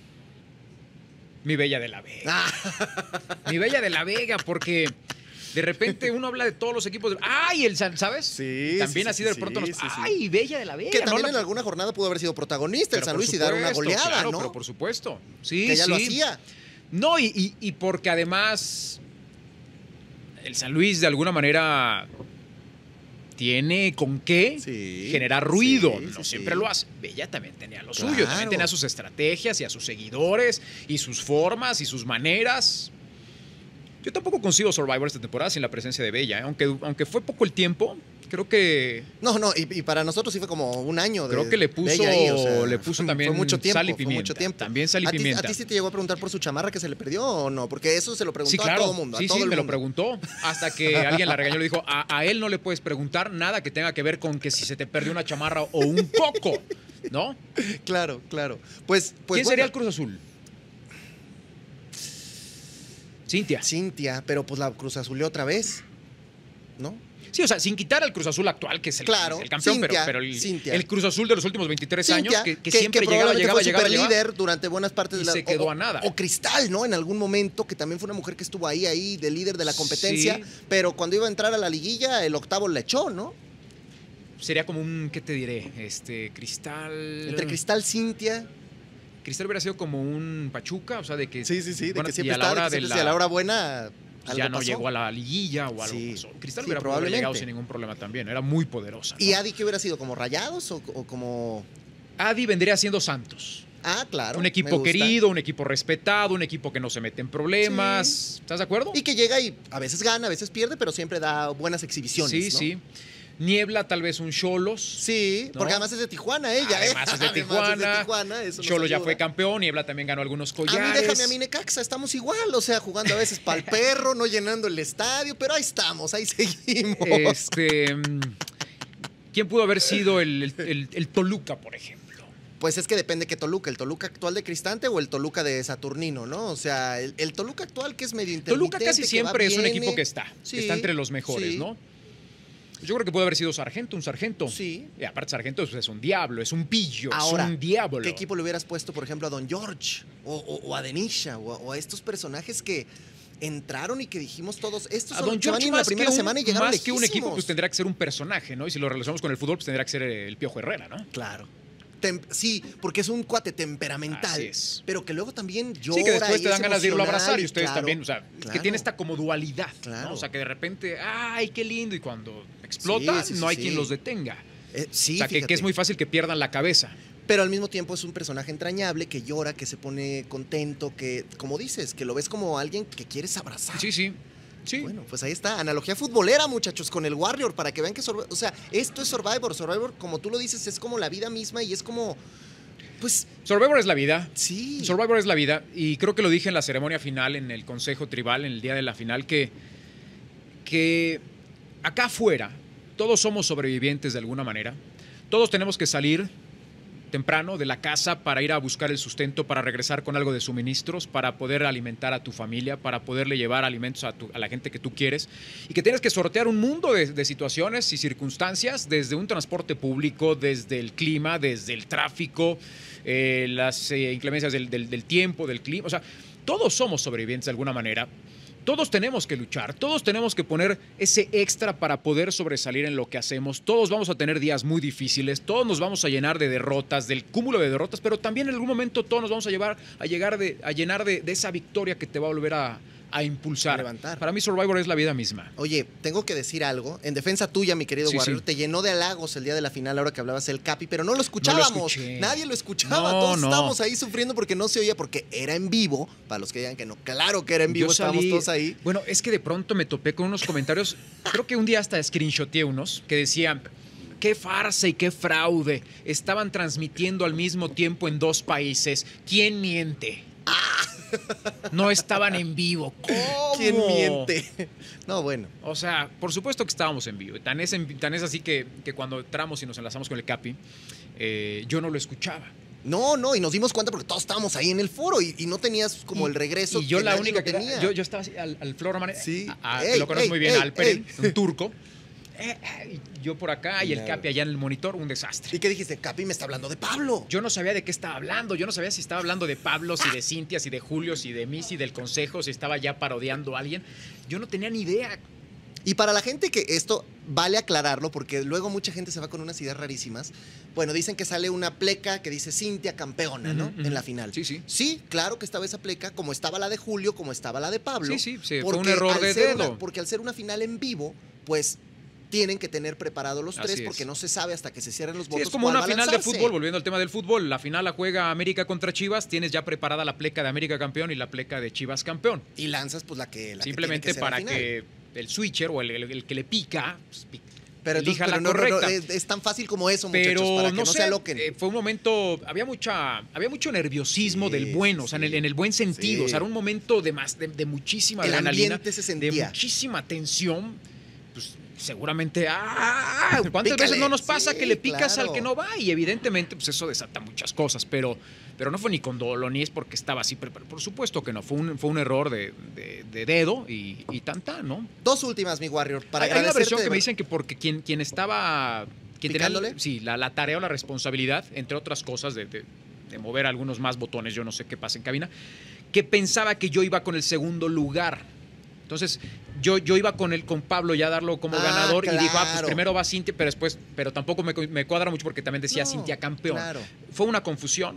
mi Bella de la Vega. Ah, Mi Bella de la Vega, porque de repente uno habla de todos los equipos. ¡Ay, el San! ¿Sabes? Sí, También sí, así sí, de sí, pronto nos. sí, sí. ¡Ay, Bella de la Vega! que también ¿no? en alguna jornada pudo haber sido protagonista el Pero San por Luis y dar una supuesto, goleada, claro, ¿no? Pero por supuesto. Sí, que ya sí. lo hacía. No, y, y- y porque además el San Luis de alguna manera tiene con qué Sí, generar ruido. sí, no sí, siempre sí. lo hace. Bella también tenía lo Claro. suyo, también tenía sus estrategias y a sus seguidores y sus formas y sus maneras. Yo tampoco consigo Survivor esta temporada sin la presencia de Bella, ¿eh? aunque, aunque fue poco el tiempo. Creo que No, no, y, y para nosotros sí fue como un año de Creo que le de puso, ella ahí, o sea, le puso fue también mucho tiempo, sal y fue pimienta. mucho tiempo. También sal y ¿A ti, pimienta. ¿A ti sí te llegó a preguntar por su chamarra que se le perdió o no? Porque eso se lo preguntó Sí, claro. a todo el mundo. Sí, a todo sí, el me lo mundo. preguntó. Hasta que alguien la regañó y le dijo, a, a él no le puedes preguntar nada que tenga que ver con que si se te perdió una chamarra o un coco, ¿no? Claro, claro. Pues, pues ¿Quién bueno, sería el Cruz Azul? Cintia. Cintia, pero pues la Cruz Azuleó otra vez, ¿no? Sí, o sea, sin quitar al Cruz Azul actual, que es el, Claro, el campeón, Cintia, pero, pero el, Cintia. el Cruz Azul de los últimos veintitrés Cintia, años, que, que siempre llegaba, probablemente llegaba, fue llegaba, llegaba. superlíder durante buenas partes y de la se quedó o, a nada. O Cristal, ¿no? En algún momento, que también fue una mujer que estuvo ahí, ahí, de líder de la competencia, Sí. pero cuando iba a entrar a la liguilla, el octavo le echó, ¿no? Sería como un, ¿qué te diré? Este, Cristal... Entre Cristal, Cintia. Cristal hubiera sido como un Pachuca, o sea, de que... Sí, sí, sí, de bueno, que siempre y a la está, hora de que de siempre la, sí, a la hora buena algo ya no pasó. llegó a la liguilla o algo Sí, pasó. Cristal sí, hubiera podido probablemente. llegado sin ningún problema también, era muy poderosa, ¿no? ¿Y Adi qué hubiera sido? ¿Como Rayados o, o como...? Adi vendría siendo Santos. Ah, claro. Un me equipo gusta. querido, un equipo respetado, un equipo que no se mete en problemas. Sí. ¿Estás de acuerdo? Y que llega y a veces gana, a veces pierde, pero siempre da buenas exhibiciones, Sí, ¿no? sí. Niebla, tal vez un Cholos. Sí, ¿no? porque además es de Tijuana ella, ¿eh? Además es de Además Tijuana. es de Tijuana, eso nos Cholos ya ayuda. fue campeón, Niebla también ganó algunos collares. A mí déjame a mí Necaxa, estamos igual, o sea, jugando a veces para el perro, no llenando el estadio, pero ahí estamos, ahí seguimos. Este, mm, ¿quién pudo haber sido el, el- el- el Toluca, por ejemplo? Pues es que depende qué Toluca, el Toluca actual de Cristante o el Toluca de Saturnino, ¿no? O sea, el, el Toluca actual que es medio intermitente. Toluca casi que siempre va, es un viene. equipo que está, Sí, que está entre los mejores, sí. ¿no? Yo creo que pudo haber sido Sargento, un Sargento. Sí. Y aparte Sargento es un diablo, es un pillo, Ahora, es un diablo. ¿qué equipo le hubieras puesto, por ejemplo, a Don George o, o- o a Denisha o, a- o a estos personajes que entraron y que dijimos todos, estos A son Don que van George en la más, que primera un, semana y llegaron más que un equipo, lejísimos. pues tendrá que ser un personaje, ¿no? Y si lo relacionamos con el fútbol, pues tendrá que ser el Piojo Herrera, ¿no? Claro. Tem- sí, porque es un cuate temperamental, Así es. pero que luego también llora. Sí, que después y te es dan ganas de irlo a abrazar y emocional, ustedes claro, también, o sea, claro. que tiene esta como dualidad, Claro. ¿no? O sea, que de repente, ¡ay, qué lindo! Y cuando explota, Sí, sí, no hay sí, quien sí. los detenga. Eh, sí, o sea, que, fíjate. que es muy fácil que pierdan la cabeza. Pero al mismo tiempo es un personaje entrañable que llora, que se pone contento, que, como dices, que lo ves como alguien que quieres abrazar. Sí, sí. Sí. Bueno, pues ahí está, analogía futbolera, muchachos, con el Warrior, para que vean que, Survi- o sea, esto es Survivor. Survivor, como tú lo dices, es como la vida misma y es como, pues, Survivor es la vida. sí. Survivor es la vida. Y creo que lo dije en la ceremonia final, en el Consejo Tribal, en el día de la final, que, que acá afuera todos somos sobrevivientes de alguna manera. Todos tenemos que salir temprano de la casa para ir a buscar el sustento, para regresar con algo de suministros, para poder alimentar a tu familia, para poderle llevar alimentos a, tu- a la gente que tú quieres, y que tienes que sortear un mundo de, de situaciones y circunstancias, desde un transporte público, desde el clima, desde el tráfico, eh, las eh, inclemencias del, del- del tiempo, del clima. O sea, todos somos sobrevivientes de alguna manera. Todos tenemos que luchar, todos tenemos que poner ese extra para poder sobresalir en lo que hacemos. Todos vamos a tener días muy difíciles, todos nos vamos a llenar de derrotas, del cúmulo de derrotas, pero también en algún momento todos nos vamos a llevar a llegar de, a llenar de, de esa victoria que te va a volver a, a impulsar. A levantar. Para mí Survivor es la vida misma. Oye, tengo que decir algo. En defensa tuya, mi querido Sí, Warrior, sí. te llenó de halagos el día de la final, ahora que hablabas del Capi, pero no lo escuchábamos. escuché. Nadie lo escuchaba. No, Todos no. estábamos ahí sufriendo porque no se oía, porque era en vivo. Para los que digan que no, claro que era en vivo, Yo estábamos salí- todos ahí. Bueno, es que de pronto me topé con unos comentarios, creo que un día hasta screenshoteé unos, que decían, qué farsa y qué fraude, estaban transmitiendo al mismo tiempo en dos países, ¿quién miente? No estaban en vivo. ¿Cómo? ¿Quién miente? No, bueno. O sea, por supuesto que estábamos en vivo. Tan es, en- tan es así que, que cuando entramos y nos enlazamos con el Capi, eh, yo no lo escuchaba. No, no, y nos dimos cuenta porque todos estábamos ahí en el foro y, y no tenías como Y- el regreso. Y yo que la nadie única lo que tenía. yo, yo estaba así al, al Florman, Sí. a- a- Ey, que lo conoces ey, muy bien, ey, Alperen, ey. un turco. Eh, eh, y yo por acá y el Claro. Capi allá en el monitor, un desastre. ¿Y qué dijiste? Capi me está hablando de Pablo. Yo no sabía de qué estaba hablando, yo no sabía si estaba hablando de Pablo, si de Cintia, si de Julio, si de mí, si del consejo, si estaba ya parodiando a alguien. Yo no tenía ni idea. Y para la gente que esto vale aclararlo, porque luego mucha gente se va con unas ideas rarísimas. Bueno, dicen que sale una pleca que dice Cintia campeona, ¿no? Ujú, ujú. En la final. Sí, sí. Sí, claro que estaba esa pleca, como estaba la de Julio, como estaba la de Pablo. Sí, sí, sí, fue porque un error al de ser dedo. una- porque al ser una final en vivo, pues tienen que tener preparados los Así tres, es. porque no se sabe hasta que se cierren los Sí, votos. es como cuál una va a final de lanzarse. fútbol, volviendo al tema del fútbol. La final la juega América contra Chivas, tienes ya preparada la pleca de América campeón y la pleca de Chivas campeón. Y lanzas, pues la que. La Simplemente que tiene que ser para la final. que el switcher o el, el- el que le pica, pues, pi- Pero, entonces, elija pero la no, no, no, correcta. es, es tan fácil como eso, muchachos, Pero para que no, no, sé, se aloquen. eh, fue un momento, había mucha, había mucho nerviosismo Sí, del bueno, o sea, en el, sí. en el buen sentido, Sí. o sea, era un momento de más, de, de muchísima El adrenalina, ambiente se de sentía. muchísima tensión, pues seguramente, ¡ah! ¿Cuántas Pícale. veces no nos pasa Sí, que le picas claro. al que no va? Y evidentemente, pues eso desata muchas cosas, pero, pero no fue ni con dolo, ni es porque estaba así preparado. Por supuesto que no, fue un, fue un error de, de- de dedo y, y tan tan, ¿no? Dos últimas, mi Warrior. Para hay, hay una agradecerte versión de que me ver- dicen que porque quien, quien estaba... Quien tenía ¿Picándole? sí, la, la tarea o la responsabilidad, entre otras cosas, de, de- de mover algunos más botones, yo no sé qué pasa en cabina, que pensaba que yo iba con el segundo lugar. Entonces, yo, yo iba con el, con Pablo ya a darlo como Ah, ganador y dijo, ah, pues claro. primero va Cintia, pero después, pero tampoco me, me cuadra mucho porque también decía No, Cintia campeón. claro. Fue una confusión.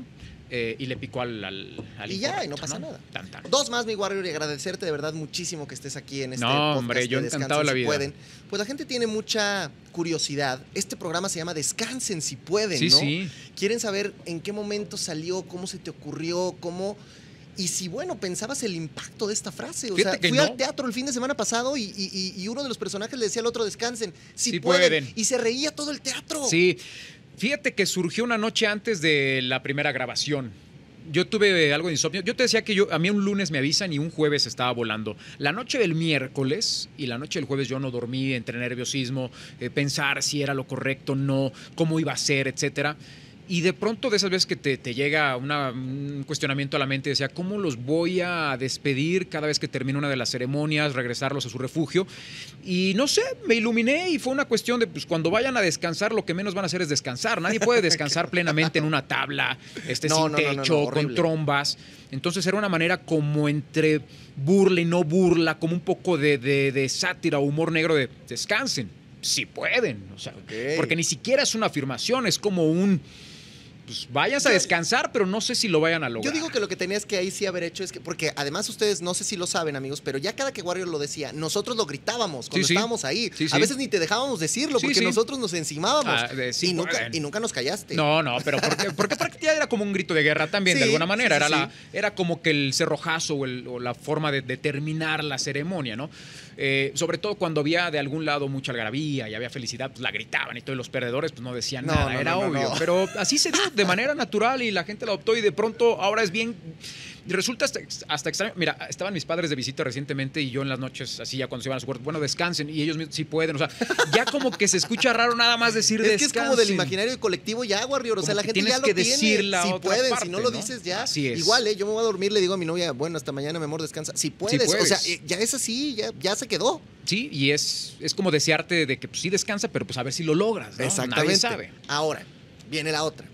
eh, y le picó al, al, al Y ya, y no pasa ¿no? nada. Tan, tan. Dos más, mi Warrior, y agradecerte de verdad muchísimo que estés aquí en este no, podcast hombre, yo de encantado Descansen la si vida. pueden. Pues la gente tiene mucha curiosidad. Este programa se llama Descansen si pueden, Sí, ¿no? sí. Quieren saber en qué momento salió, cómo se te ocurrió, cómo... Y si, bueno, pensabas el impacto de esta frase. O Fíjate sea, que fui no. al teatro el fin de semana pasado y, y- y uno de los personajes le decía al otro, descansen, si Sí pueden. pueden. Y se reía todo el teatro. Sí, fíjate que surgió una noche antes de la primera grabación. Yo tuve algo de insomnio. Yo te decía que yo, a mí un lunes me avisan y un jueves estaba volando. La noche del miércoles y la noche del jueves yo no dormí, entre nerviosismo, eh, pensar si era lo correcto, no, cómo iba a ser, etcétera. Y de pronto de esas veces que te, te llega una, un cuestionamiento a la mente, decía, ¿cómo los voy a despedir cada vez que termine una de las ceremonias, regresarlos a su refugio? Y no sé, me iluminé y fue una cuestión de, pues cuando vayan a descansar, lo que menos van a hacer es descansar. Nadie puede descansar plenamente en una tabla, este, No, sin no, no, no, techo, no, con horrible. trombas. Entonces era una manera como entre burla y no burla, como un poco de, de, de sátira o humor negro de descansen, si pueden. O sea, Ok. porque ni siquiera es una afirmación, es como un... Pues váyanse a Yo- descansar, pero no sé si lo vayan a lograr. Yo digo que lo que tenías que ahí sí haber hecho es que, porque además ustedes no sé si lo saben, amigos, pero ya cada que Warrior lo decía, nosotros lo gritábamos cuando Sí, sí. estábamos ahí. Sí, A sí. veces ni te dejábamos decirlo Sí, porque sí. nosotros nos encimábamos. Ah, de sí y, nunca, pueden. y nunca nos callaste. No, no, pero porque, porque para ti era como un grito de guerra también, Sí, de alguna manera. sí, sí, era, la, sí. era como que el cerrojazo o, el- o la forma de, de terminar la ceremonia, ¿no? Eh, sobre todo cuando había de algún lado mucha algarabía y había felicidad, pues la gritaban y todos los perdedores pues no decían No, nada, no, era no, no, obvio. no. Pero así se dio de manera natural y la gente la adoptó y de pronto ahora es bien... Y resulta hasta, hasta extraño. Mira, estaban mis padres de visita recientemente y yo en las noches, así ya cuando se iban a su cuarto, bueno, descansen. Y ellos mismos sí pueden. O sea, ya como que se escucha raro nada más decir Es que descansen. es como del imaginario colectivo ya, Warrior. O Como sea, la que gente tienes ya lo que tiene. decir la si otra pueden, parte, si no lo ¿no? dices ya. Así es. Igual, ¿eh? Yo me voy a dormir, le digo a mi novia, bueno, hasta mañana, mi amor, descansa. Si puedes. puedes. O sea, eh, ya es así, ya, ya se quedó. Sí, y es, es como desearte de que pues, sí descansa, pero pues a ver si lo logras, ¿no? Exactamente. Nadie sabe. Ahora, viene la otra.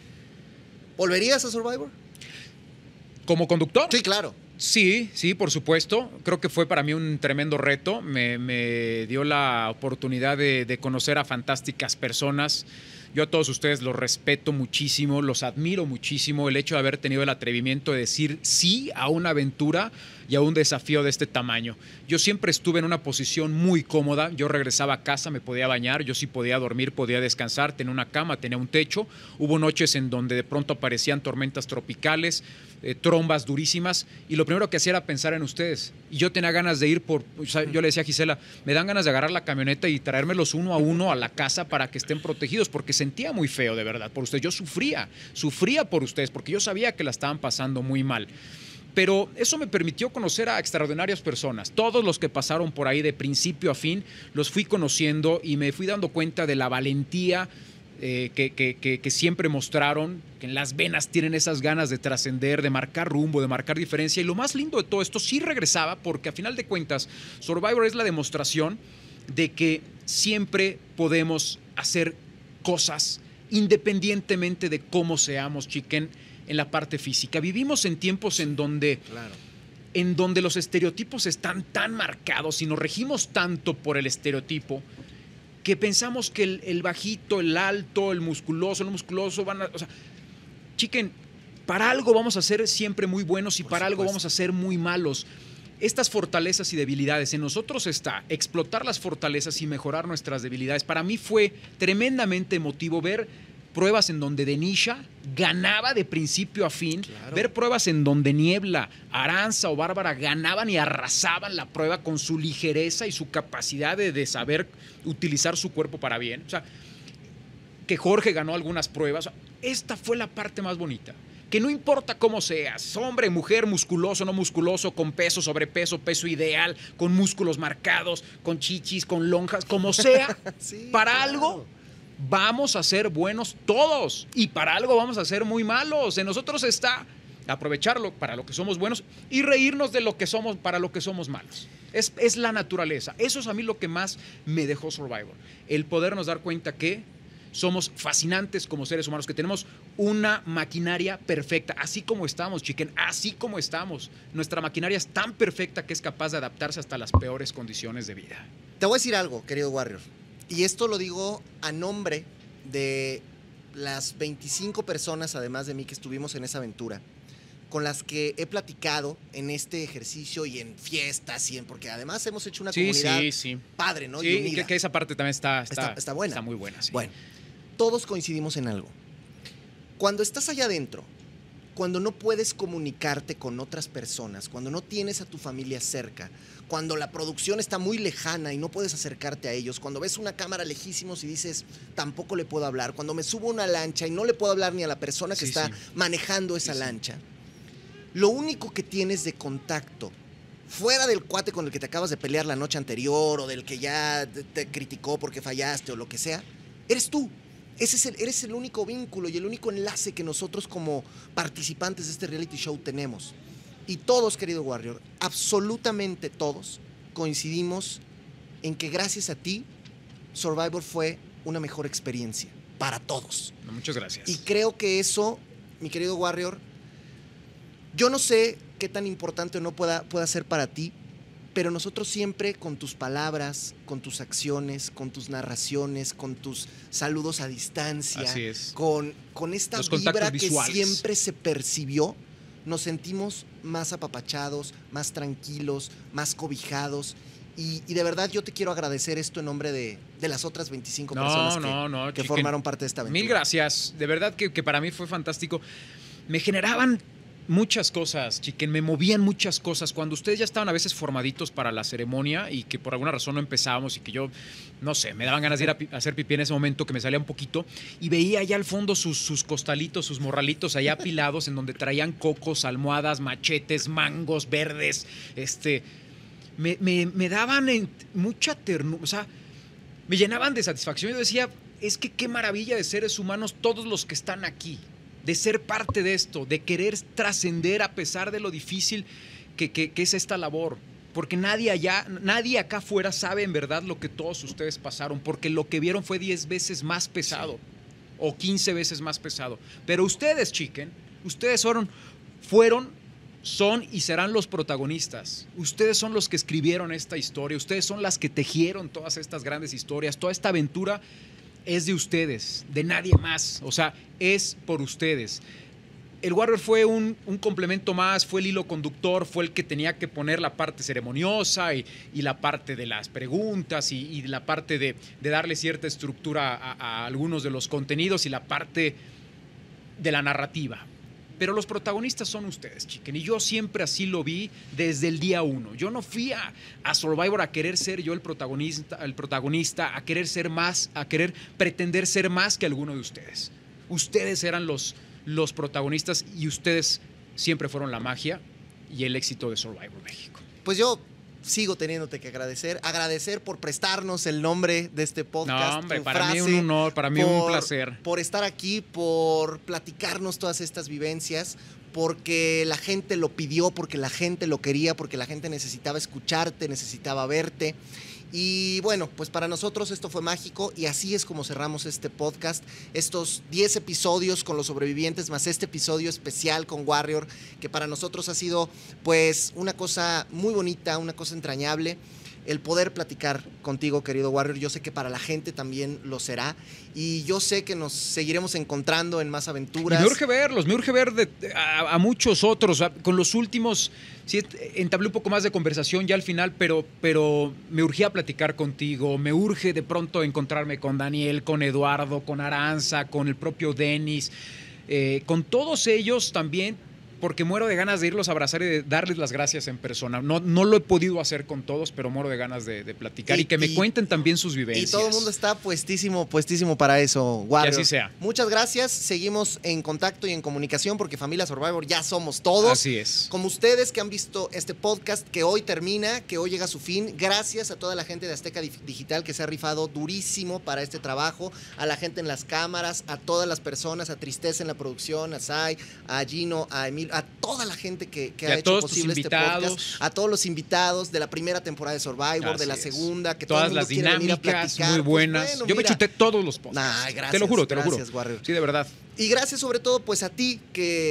¿Volverías a Survivor? ¿Como conductor? Sí, claro. Sí, sí, por supuesto. Creo que fue para mí un tremendo reto. Me, me dio la oportunidad de, de conocer a fantásticas personas. Yo a todos ustedes los respeto muchísimo, los admiro muchísimo. El hecho de haber tenido el atrevimiento de decir sí a una aventura y a un desafío de este tamaño. Yo siempre estuve en una posición muy cómoda. Yo regresaba a casa, me podía bañar, yo sí podía dormir, podía descansar, tenía una cama, tenía un techo. Hubo noches en donde de pronto aparecían tormentas tropicales, eh, trombas durísimas, y lo primero que hacía era pensar en ustedes. Y yo tenía ganas de ir por... O sea, yo le decía a Gisela, me dan ganas de agarrar la camioneta y traérmelos uno a uno a la casa para que estén protegidos, porque sentía muy feo, de verdad, por ustedes. Yo sufría, sufría por ustedes, porque yo sabía que la estaban pasando muy mal. Pero eso me permitió conocer a extraordinarias personas. Todos los que pasaron por ahí de principio a fin, los fui conociendo y me fui dando cuenta de la valentía eh, que, que, que, que siempre mostraron, que en las venas tienen esas ganas de trascender, de marcar rumbo, de marcar diferencia. Y lo más lindo de todo esto sí regresaba, porque a final de cuentas Survivor es la demostración de que siempre podemos hacer cosas independientemente de cómo seamos, chiquen, en la parte física. Vivimos en tiempos en donde, Claro. en donde los estereotipos están tan marcados y nos regimos tanto por el estereotipo que pensamos que el, el bajito, el alto, el musculoso, el no musculoso van a... O sea, chiquen, para algo vamos a ser siempre muy buenos y Por para algo supuesto. vamos a ser muy malos. Estas fortalezas y debilidades, en nosotros está explotar las fortalezas y mejorar nuestras debilidades. Para mí fue tremendamente emotivo ver pruebas en donde Denisha ganaba de principio a fin, Claro. ver pruebas en donde Niebla, Aranza o Bárbara ganaban y arrasaban la prueba con su ligereza y su capacidad de, de saber utilizar su cuerpo para bien. O sea, que Jorge ganó algunas pruebas. Esta fue la parte más bonita. Que no importa cómo seas, hombre, mujer, musculoso, no musculoso, con peso, sobrepeso, peso ideal, con músculos marcados, con chichis, con lonjas, como sea, Sí, para claro. algo vamos a ser buenos todos y para algo vamos a ser muy malos. En nosotros está aprovecharlo para lo que somos buenos y reírnos de lo que somos para lo que somos malos. Es, es la naturaleza. Eso es a mí lo que más me dejó Survivor. El podernos dar cuenta que somos fascinantes como seres humanos, que tenemos una maquinaria perfecta, así como estamos, chiquen, así como estamos. Nuestra maquinaria es tan perfecta que es capaz de adaptarse hasta las peores condiciones de vida. Te voy a decir algo, querido Warrior. Y esto lo digo a nombre de las veinticinco personas, además de mí, que estuvimos en esa aventura, con las que he platicado en este ejercicio y en fiestas, y en, porque además hemos hecho una sí, comunidad sí, sí. padre, ¿no? Sí, y y unida. que, que esa parte también está, está, está, está buena. Está muy buena, sí. Bueno, todos coincidimos en algo. Cuando estás allá adentro, cuando no puedes comunicarte con otras personas, cuando no tienes a tu familia cerca, cuando la producción está muy lejana y no puedes acercarte a ellos, cuando ves una cámara lejísimos y dices, tampoco le puedo hablar, cuando me subo a una lancha y no le puedo hablar ni a la persona que Sí, está sí. manejando esa Sí, sí. lancha, lo único que tienes de contacto, fuera del cuate con el que te acabas de pelear la noche anterior o del que ya te, te criticó porque fallaste o lo que sea, eres tú. Ese es el, eres el único vínculo y el único enlace que nosotros como participantes de este reality show tenemos. Y todos, querido Warrior, absolutamente todos, coincidimos en que gracias a ti, Survivor fue una mejor experiencia para todos. No, muchas gracias. Y creo que eso, mi querido Warrior, yo no sé qué tan importante o no pueda, pueda ser para ti, pero nosotros siempre con tus palabras, con tus acciones, con tus narraciones, con tus saludos a distancia, Así es. con, con esta Los vibra contactos que visuales. siempre se percibió, nos sentimos más apapachados, más tranquilos, más cobijados. Y, y de verdad yo te quiero agradecer esto en nombre de, de las otras veinticinco No, personas que, no, no, que chiquen. formaron parte de esta aventura. Mil gracias. De verdad que, que para mí fue fantástico. Me generaban muchas cosas, chiquen, me movían muchas cosas. Cuando ustedes ya estaban a veces formaditos para la ceremonia y que por alguna razón no empezábamos y que yo, no sé, me daban ganas de ir a, pi- a hacer pipí en ese momento, que me salía un poquito, y veía allá al fondo sus, sus costalitos, sus morralitos allá apilados en donde traían cocos, almohadas, machetes, mangos verdes, este, me, me, me daban en- mucha ternura, o sea, me llenaban de satisfacción. Yo decía, es que qué maravilla de seres humanos todos los que están aquí, de ser parte de esto, de querer trascender a pesar de lo difícil que, que, que es esta labor. Porque nadie allá, nadie acá afuera sabe en verdad lo que todos ustedes pasaron, porque lo que vieron fue diez veces más pesado, sí, o quince veces más pesado. Pero ustedes, chiquen, ustedes fueron, fueron, son y serán los protagonistas. Ustedes son los que escribieron esta historia, ustedes son las que tejieron todas estas grandes historias, toda esta aventura es de ustedes, de nadie más. O sea, es por ustedes. El Warrior fue un, un complemento más, fue el hilo conductor, fue el que tenía que poner la parte ceremoniosa y, y la parte de las preguntas y, y la parte de, de darle cierta estructura a, a algunos de los contenidos y la parte de la narrativa. Pero los protagonistas son ustedes, chiquen, y yo siempre así lo vi desde el día uno. Yo no fui a, a Survivor a querer ser yo el protagonista, el protagonista, a querer ser más, a querer pretender ser más que alguno de ustedes. Ustedes eran los, los protagonistas y ustedes siempre fueron la magia y el éxito de Survivor México. Pues yo sigo teniéndote que agradecer, agradecer por prestarnos el nombre de este podcast. No, hombre, tu para frase, mí un honor, para mí por, un placer. Por estar aquí, por platicarnos todas estas vivencias, porque la gente lo pidió, porque la gente lo quería, porque la gente necesitaba escucharte, necesitaba verte. Y bueno, pues para nosotros esto fue mágico y así es como cerramos este podcast. Estos diez episodios con los sobrevivientes, más este episodio especial con Warrior, que para nosotros ha sido pues una cosa muy bonita, una cosa entrañable. El poder platicar contigo, querido Warrior, yo sé que para la gente también lo será. Y yo sé que nos seguiremos encontrando en más aventuras. Y me urge verlos, me urge ver de, a, a muchos otros. A, con los últimos, sí, entablé un poco más de conversación ya al final, pero, pero me urgía platicar contigo. Me urge de pronto encontrarme con Daniel, con Eduardo, con Aranza, con el propio Denis. Eh, con todos ellos también, porque muero de ganas de irlos a abrazar y de darles las gracias en persona. No, no lo he podido hacer con todos, pero muero de ganas de, de platicar y, y que me y, cuenten también sus vivencias. Y todo el mundo está puestísimo, puestísimo para eso, Warrior. Que así sea. Muchas gracias. Seguimos en contacto y en comunicación porque Familia Survivor ya somos todos. Así es. Como ustedes que han visto este podcast que hoy termina, que hoy llega a su fin. Gracias a toda la gente de Azteca Digital que se ha rifado durísimo para este trabajo. A la gente en las cámaras, a todas las personas, a Tristeza en la producción, a Sai, a Gino, a Emilio, a toda la gente que, que ha hecho posible este podcast, a todos los invitados de la primera temporada de Survivor, Así de la segunda, que todas todo el mundo las quiere venir a dinámicas platicar. muy buenas. Pues bueno, Yo mira. me chuté todos los podcasts. Nah, gracias, te lo juro, te gracias, lo juro. Warrior. Sí, de verdad. Y gracias sobre todo pues a ti que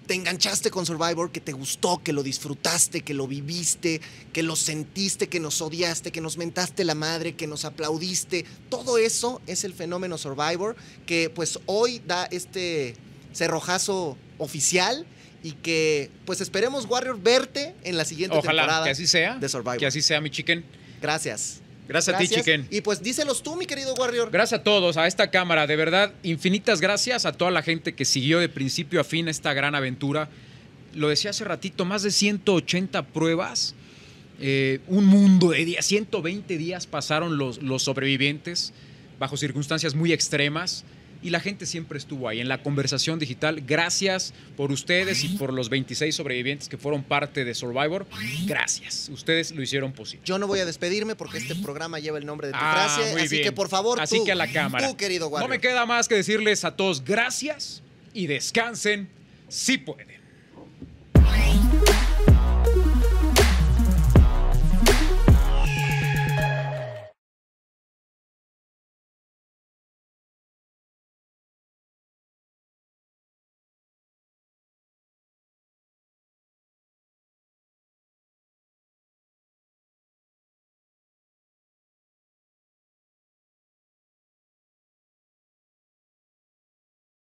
te enganchaste con Survivor, que te gustó, que lo disfrutaste, que lo viviste, que lo sentiste, que nos odiaste, que nos mentaste la madre, que nos aplaudiste. Todo eso es el fenómeno Survivor, que pues hoy da este cerrojazo oficial y que pues esperemos, Warrior, verte en la siguiente Ojalá, temporada que así sea, de Survivor. Que así sea, mi chicken. Gracias. Gracias, Gracias a ti, chicken. Y pues díselos tú, mi querido Warrior. Gracias a todos, a esta cámara. De verdad, infinitas gracias a toda la gente que siguió de principio a fin esta gran aventura. Lo decía hace ratito, más de ciento ochenta pruebas. Eh, un mundo de días, ciento veinte días pasaron los, los sobrevivientes bajo circunstancias muy extremas. Y la gente siempre estuvo ahí en la conversación digital. Gracias por ustedes y por los veintiséis sobrevivientes que fueron parte de Survivor. Gracias. Ustedes lo hicieron posible. Yo no voy a despedirme porque este programa lleva el nombre de tu Ah, frase. muy Así bien. que, por favor, Así tú, que a la cámara. tú, querido Warrior. No me queda más que decirles a todos gracias y descansen si pueden.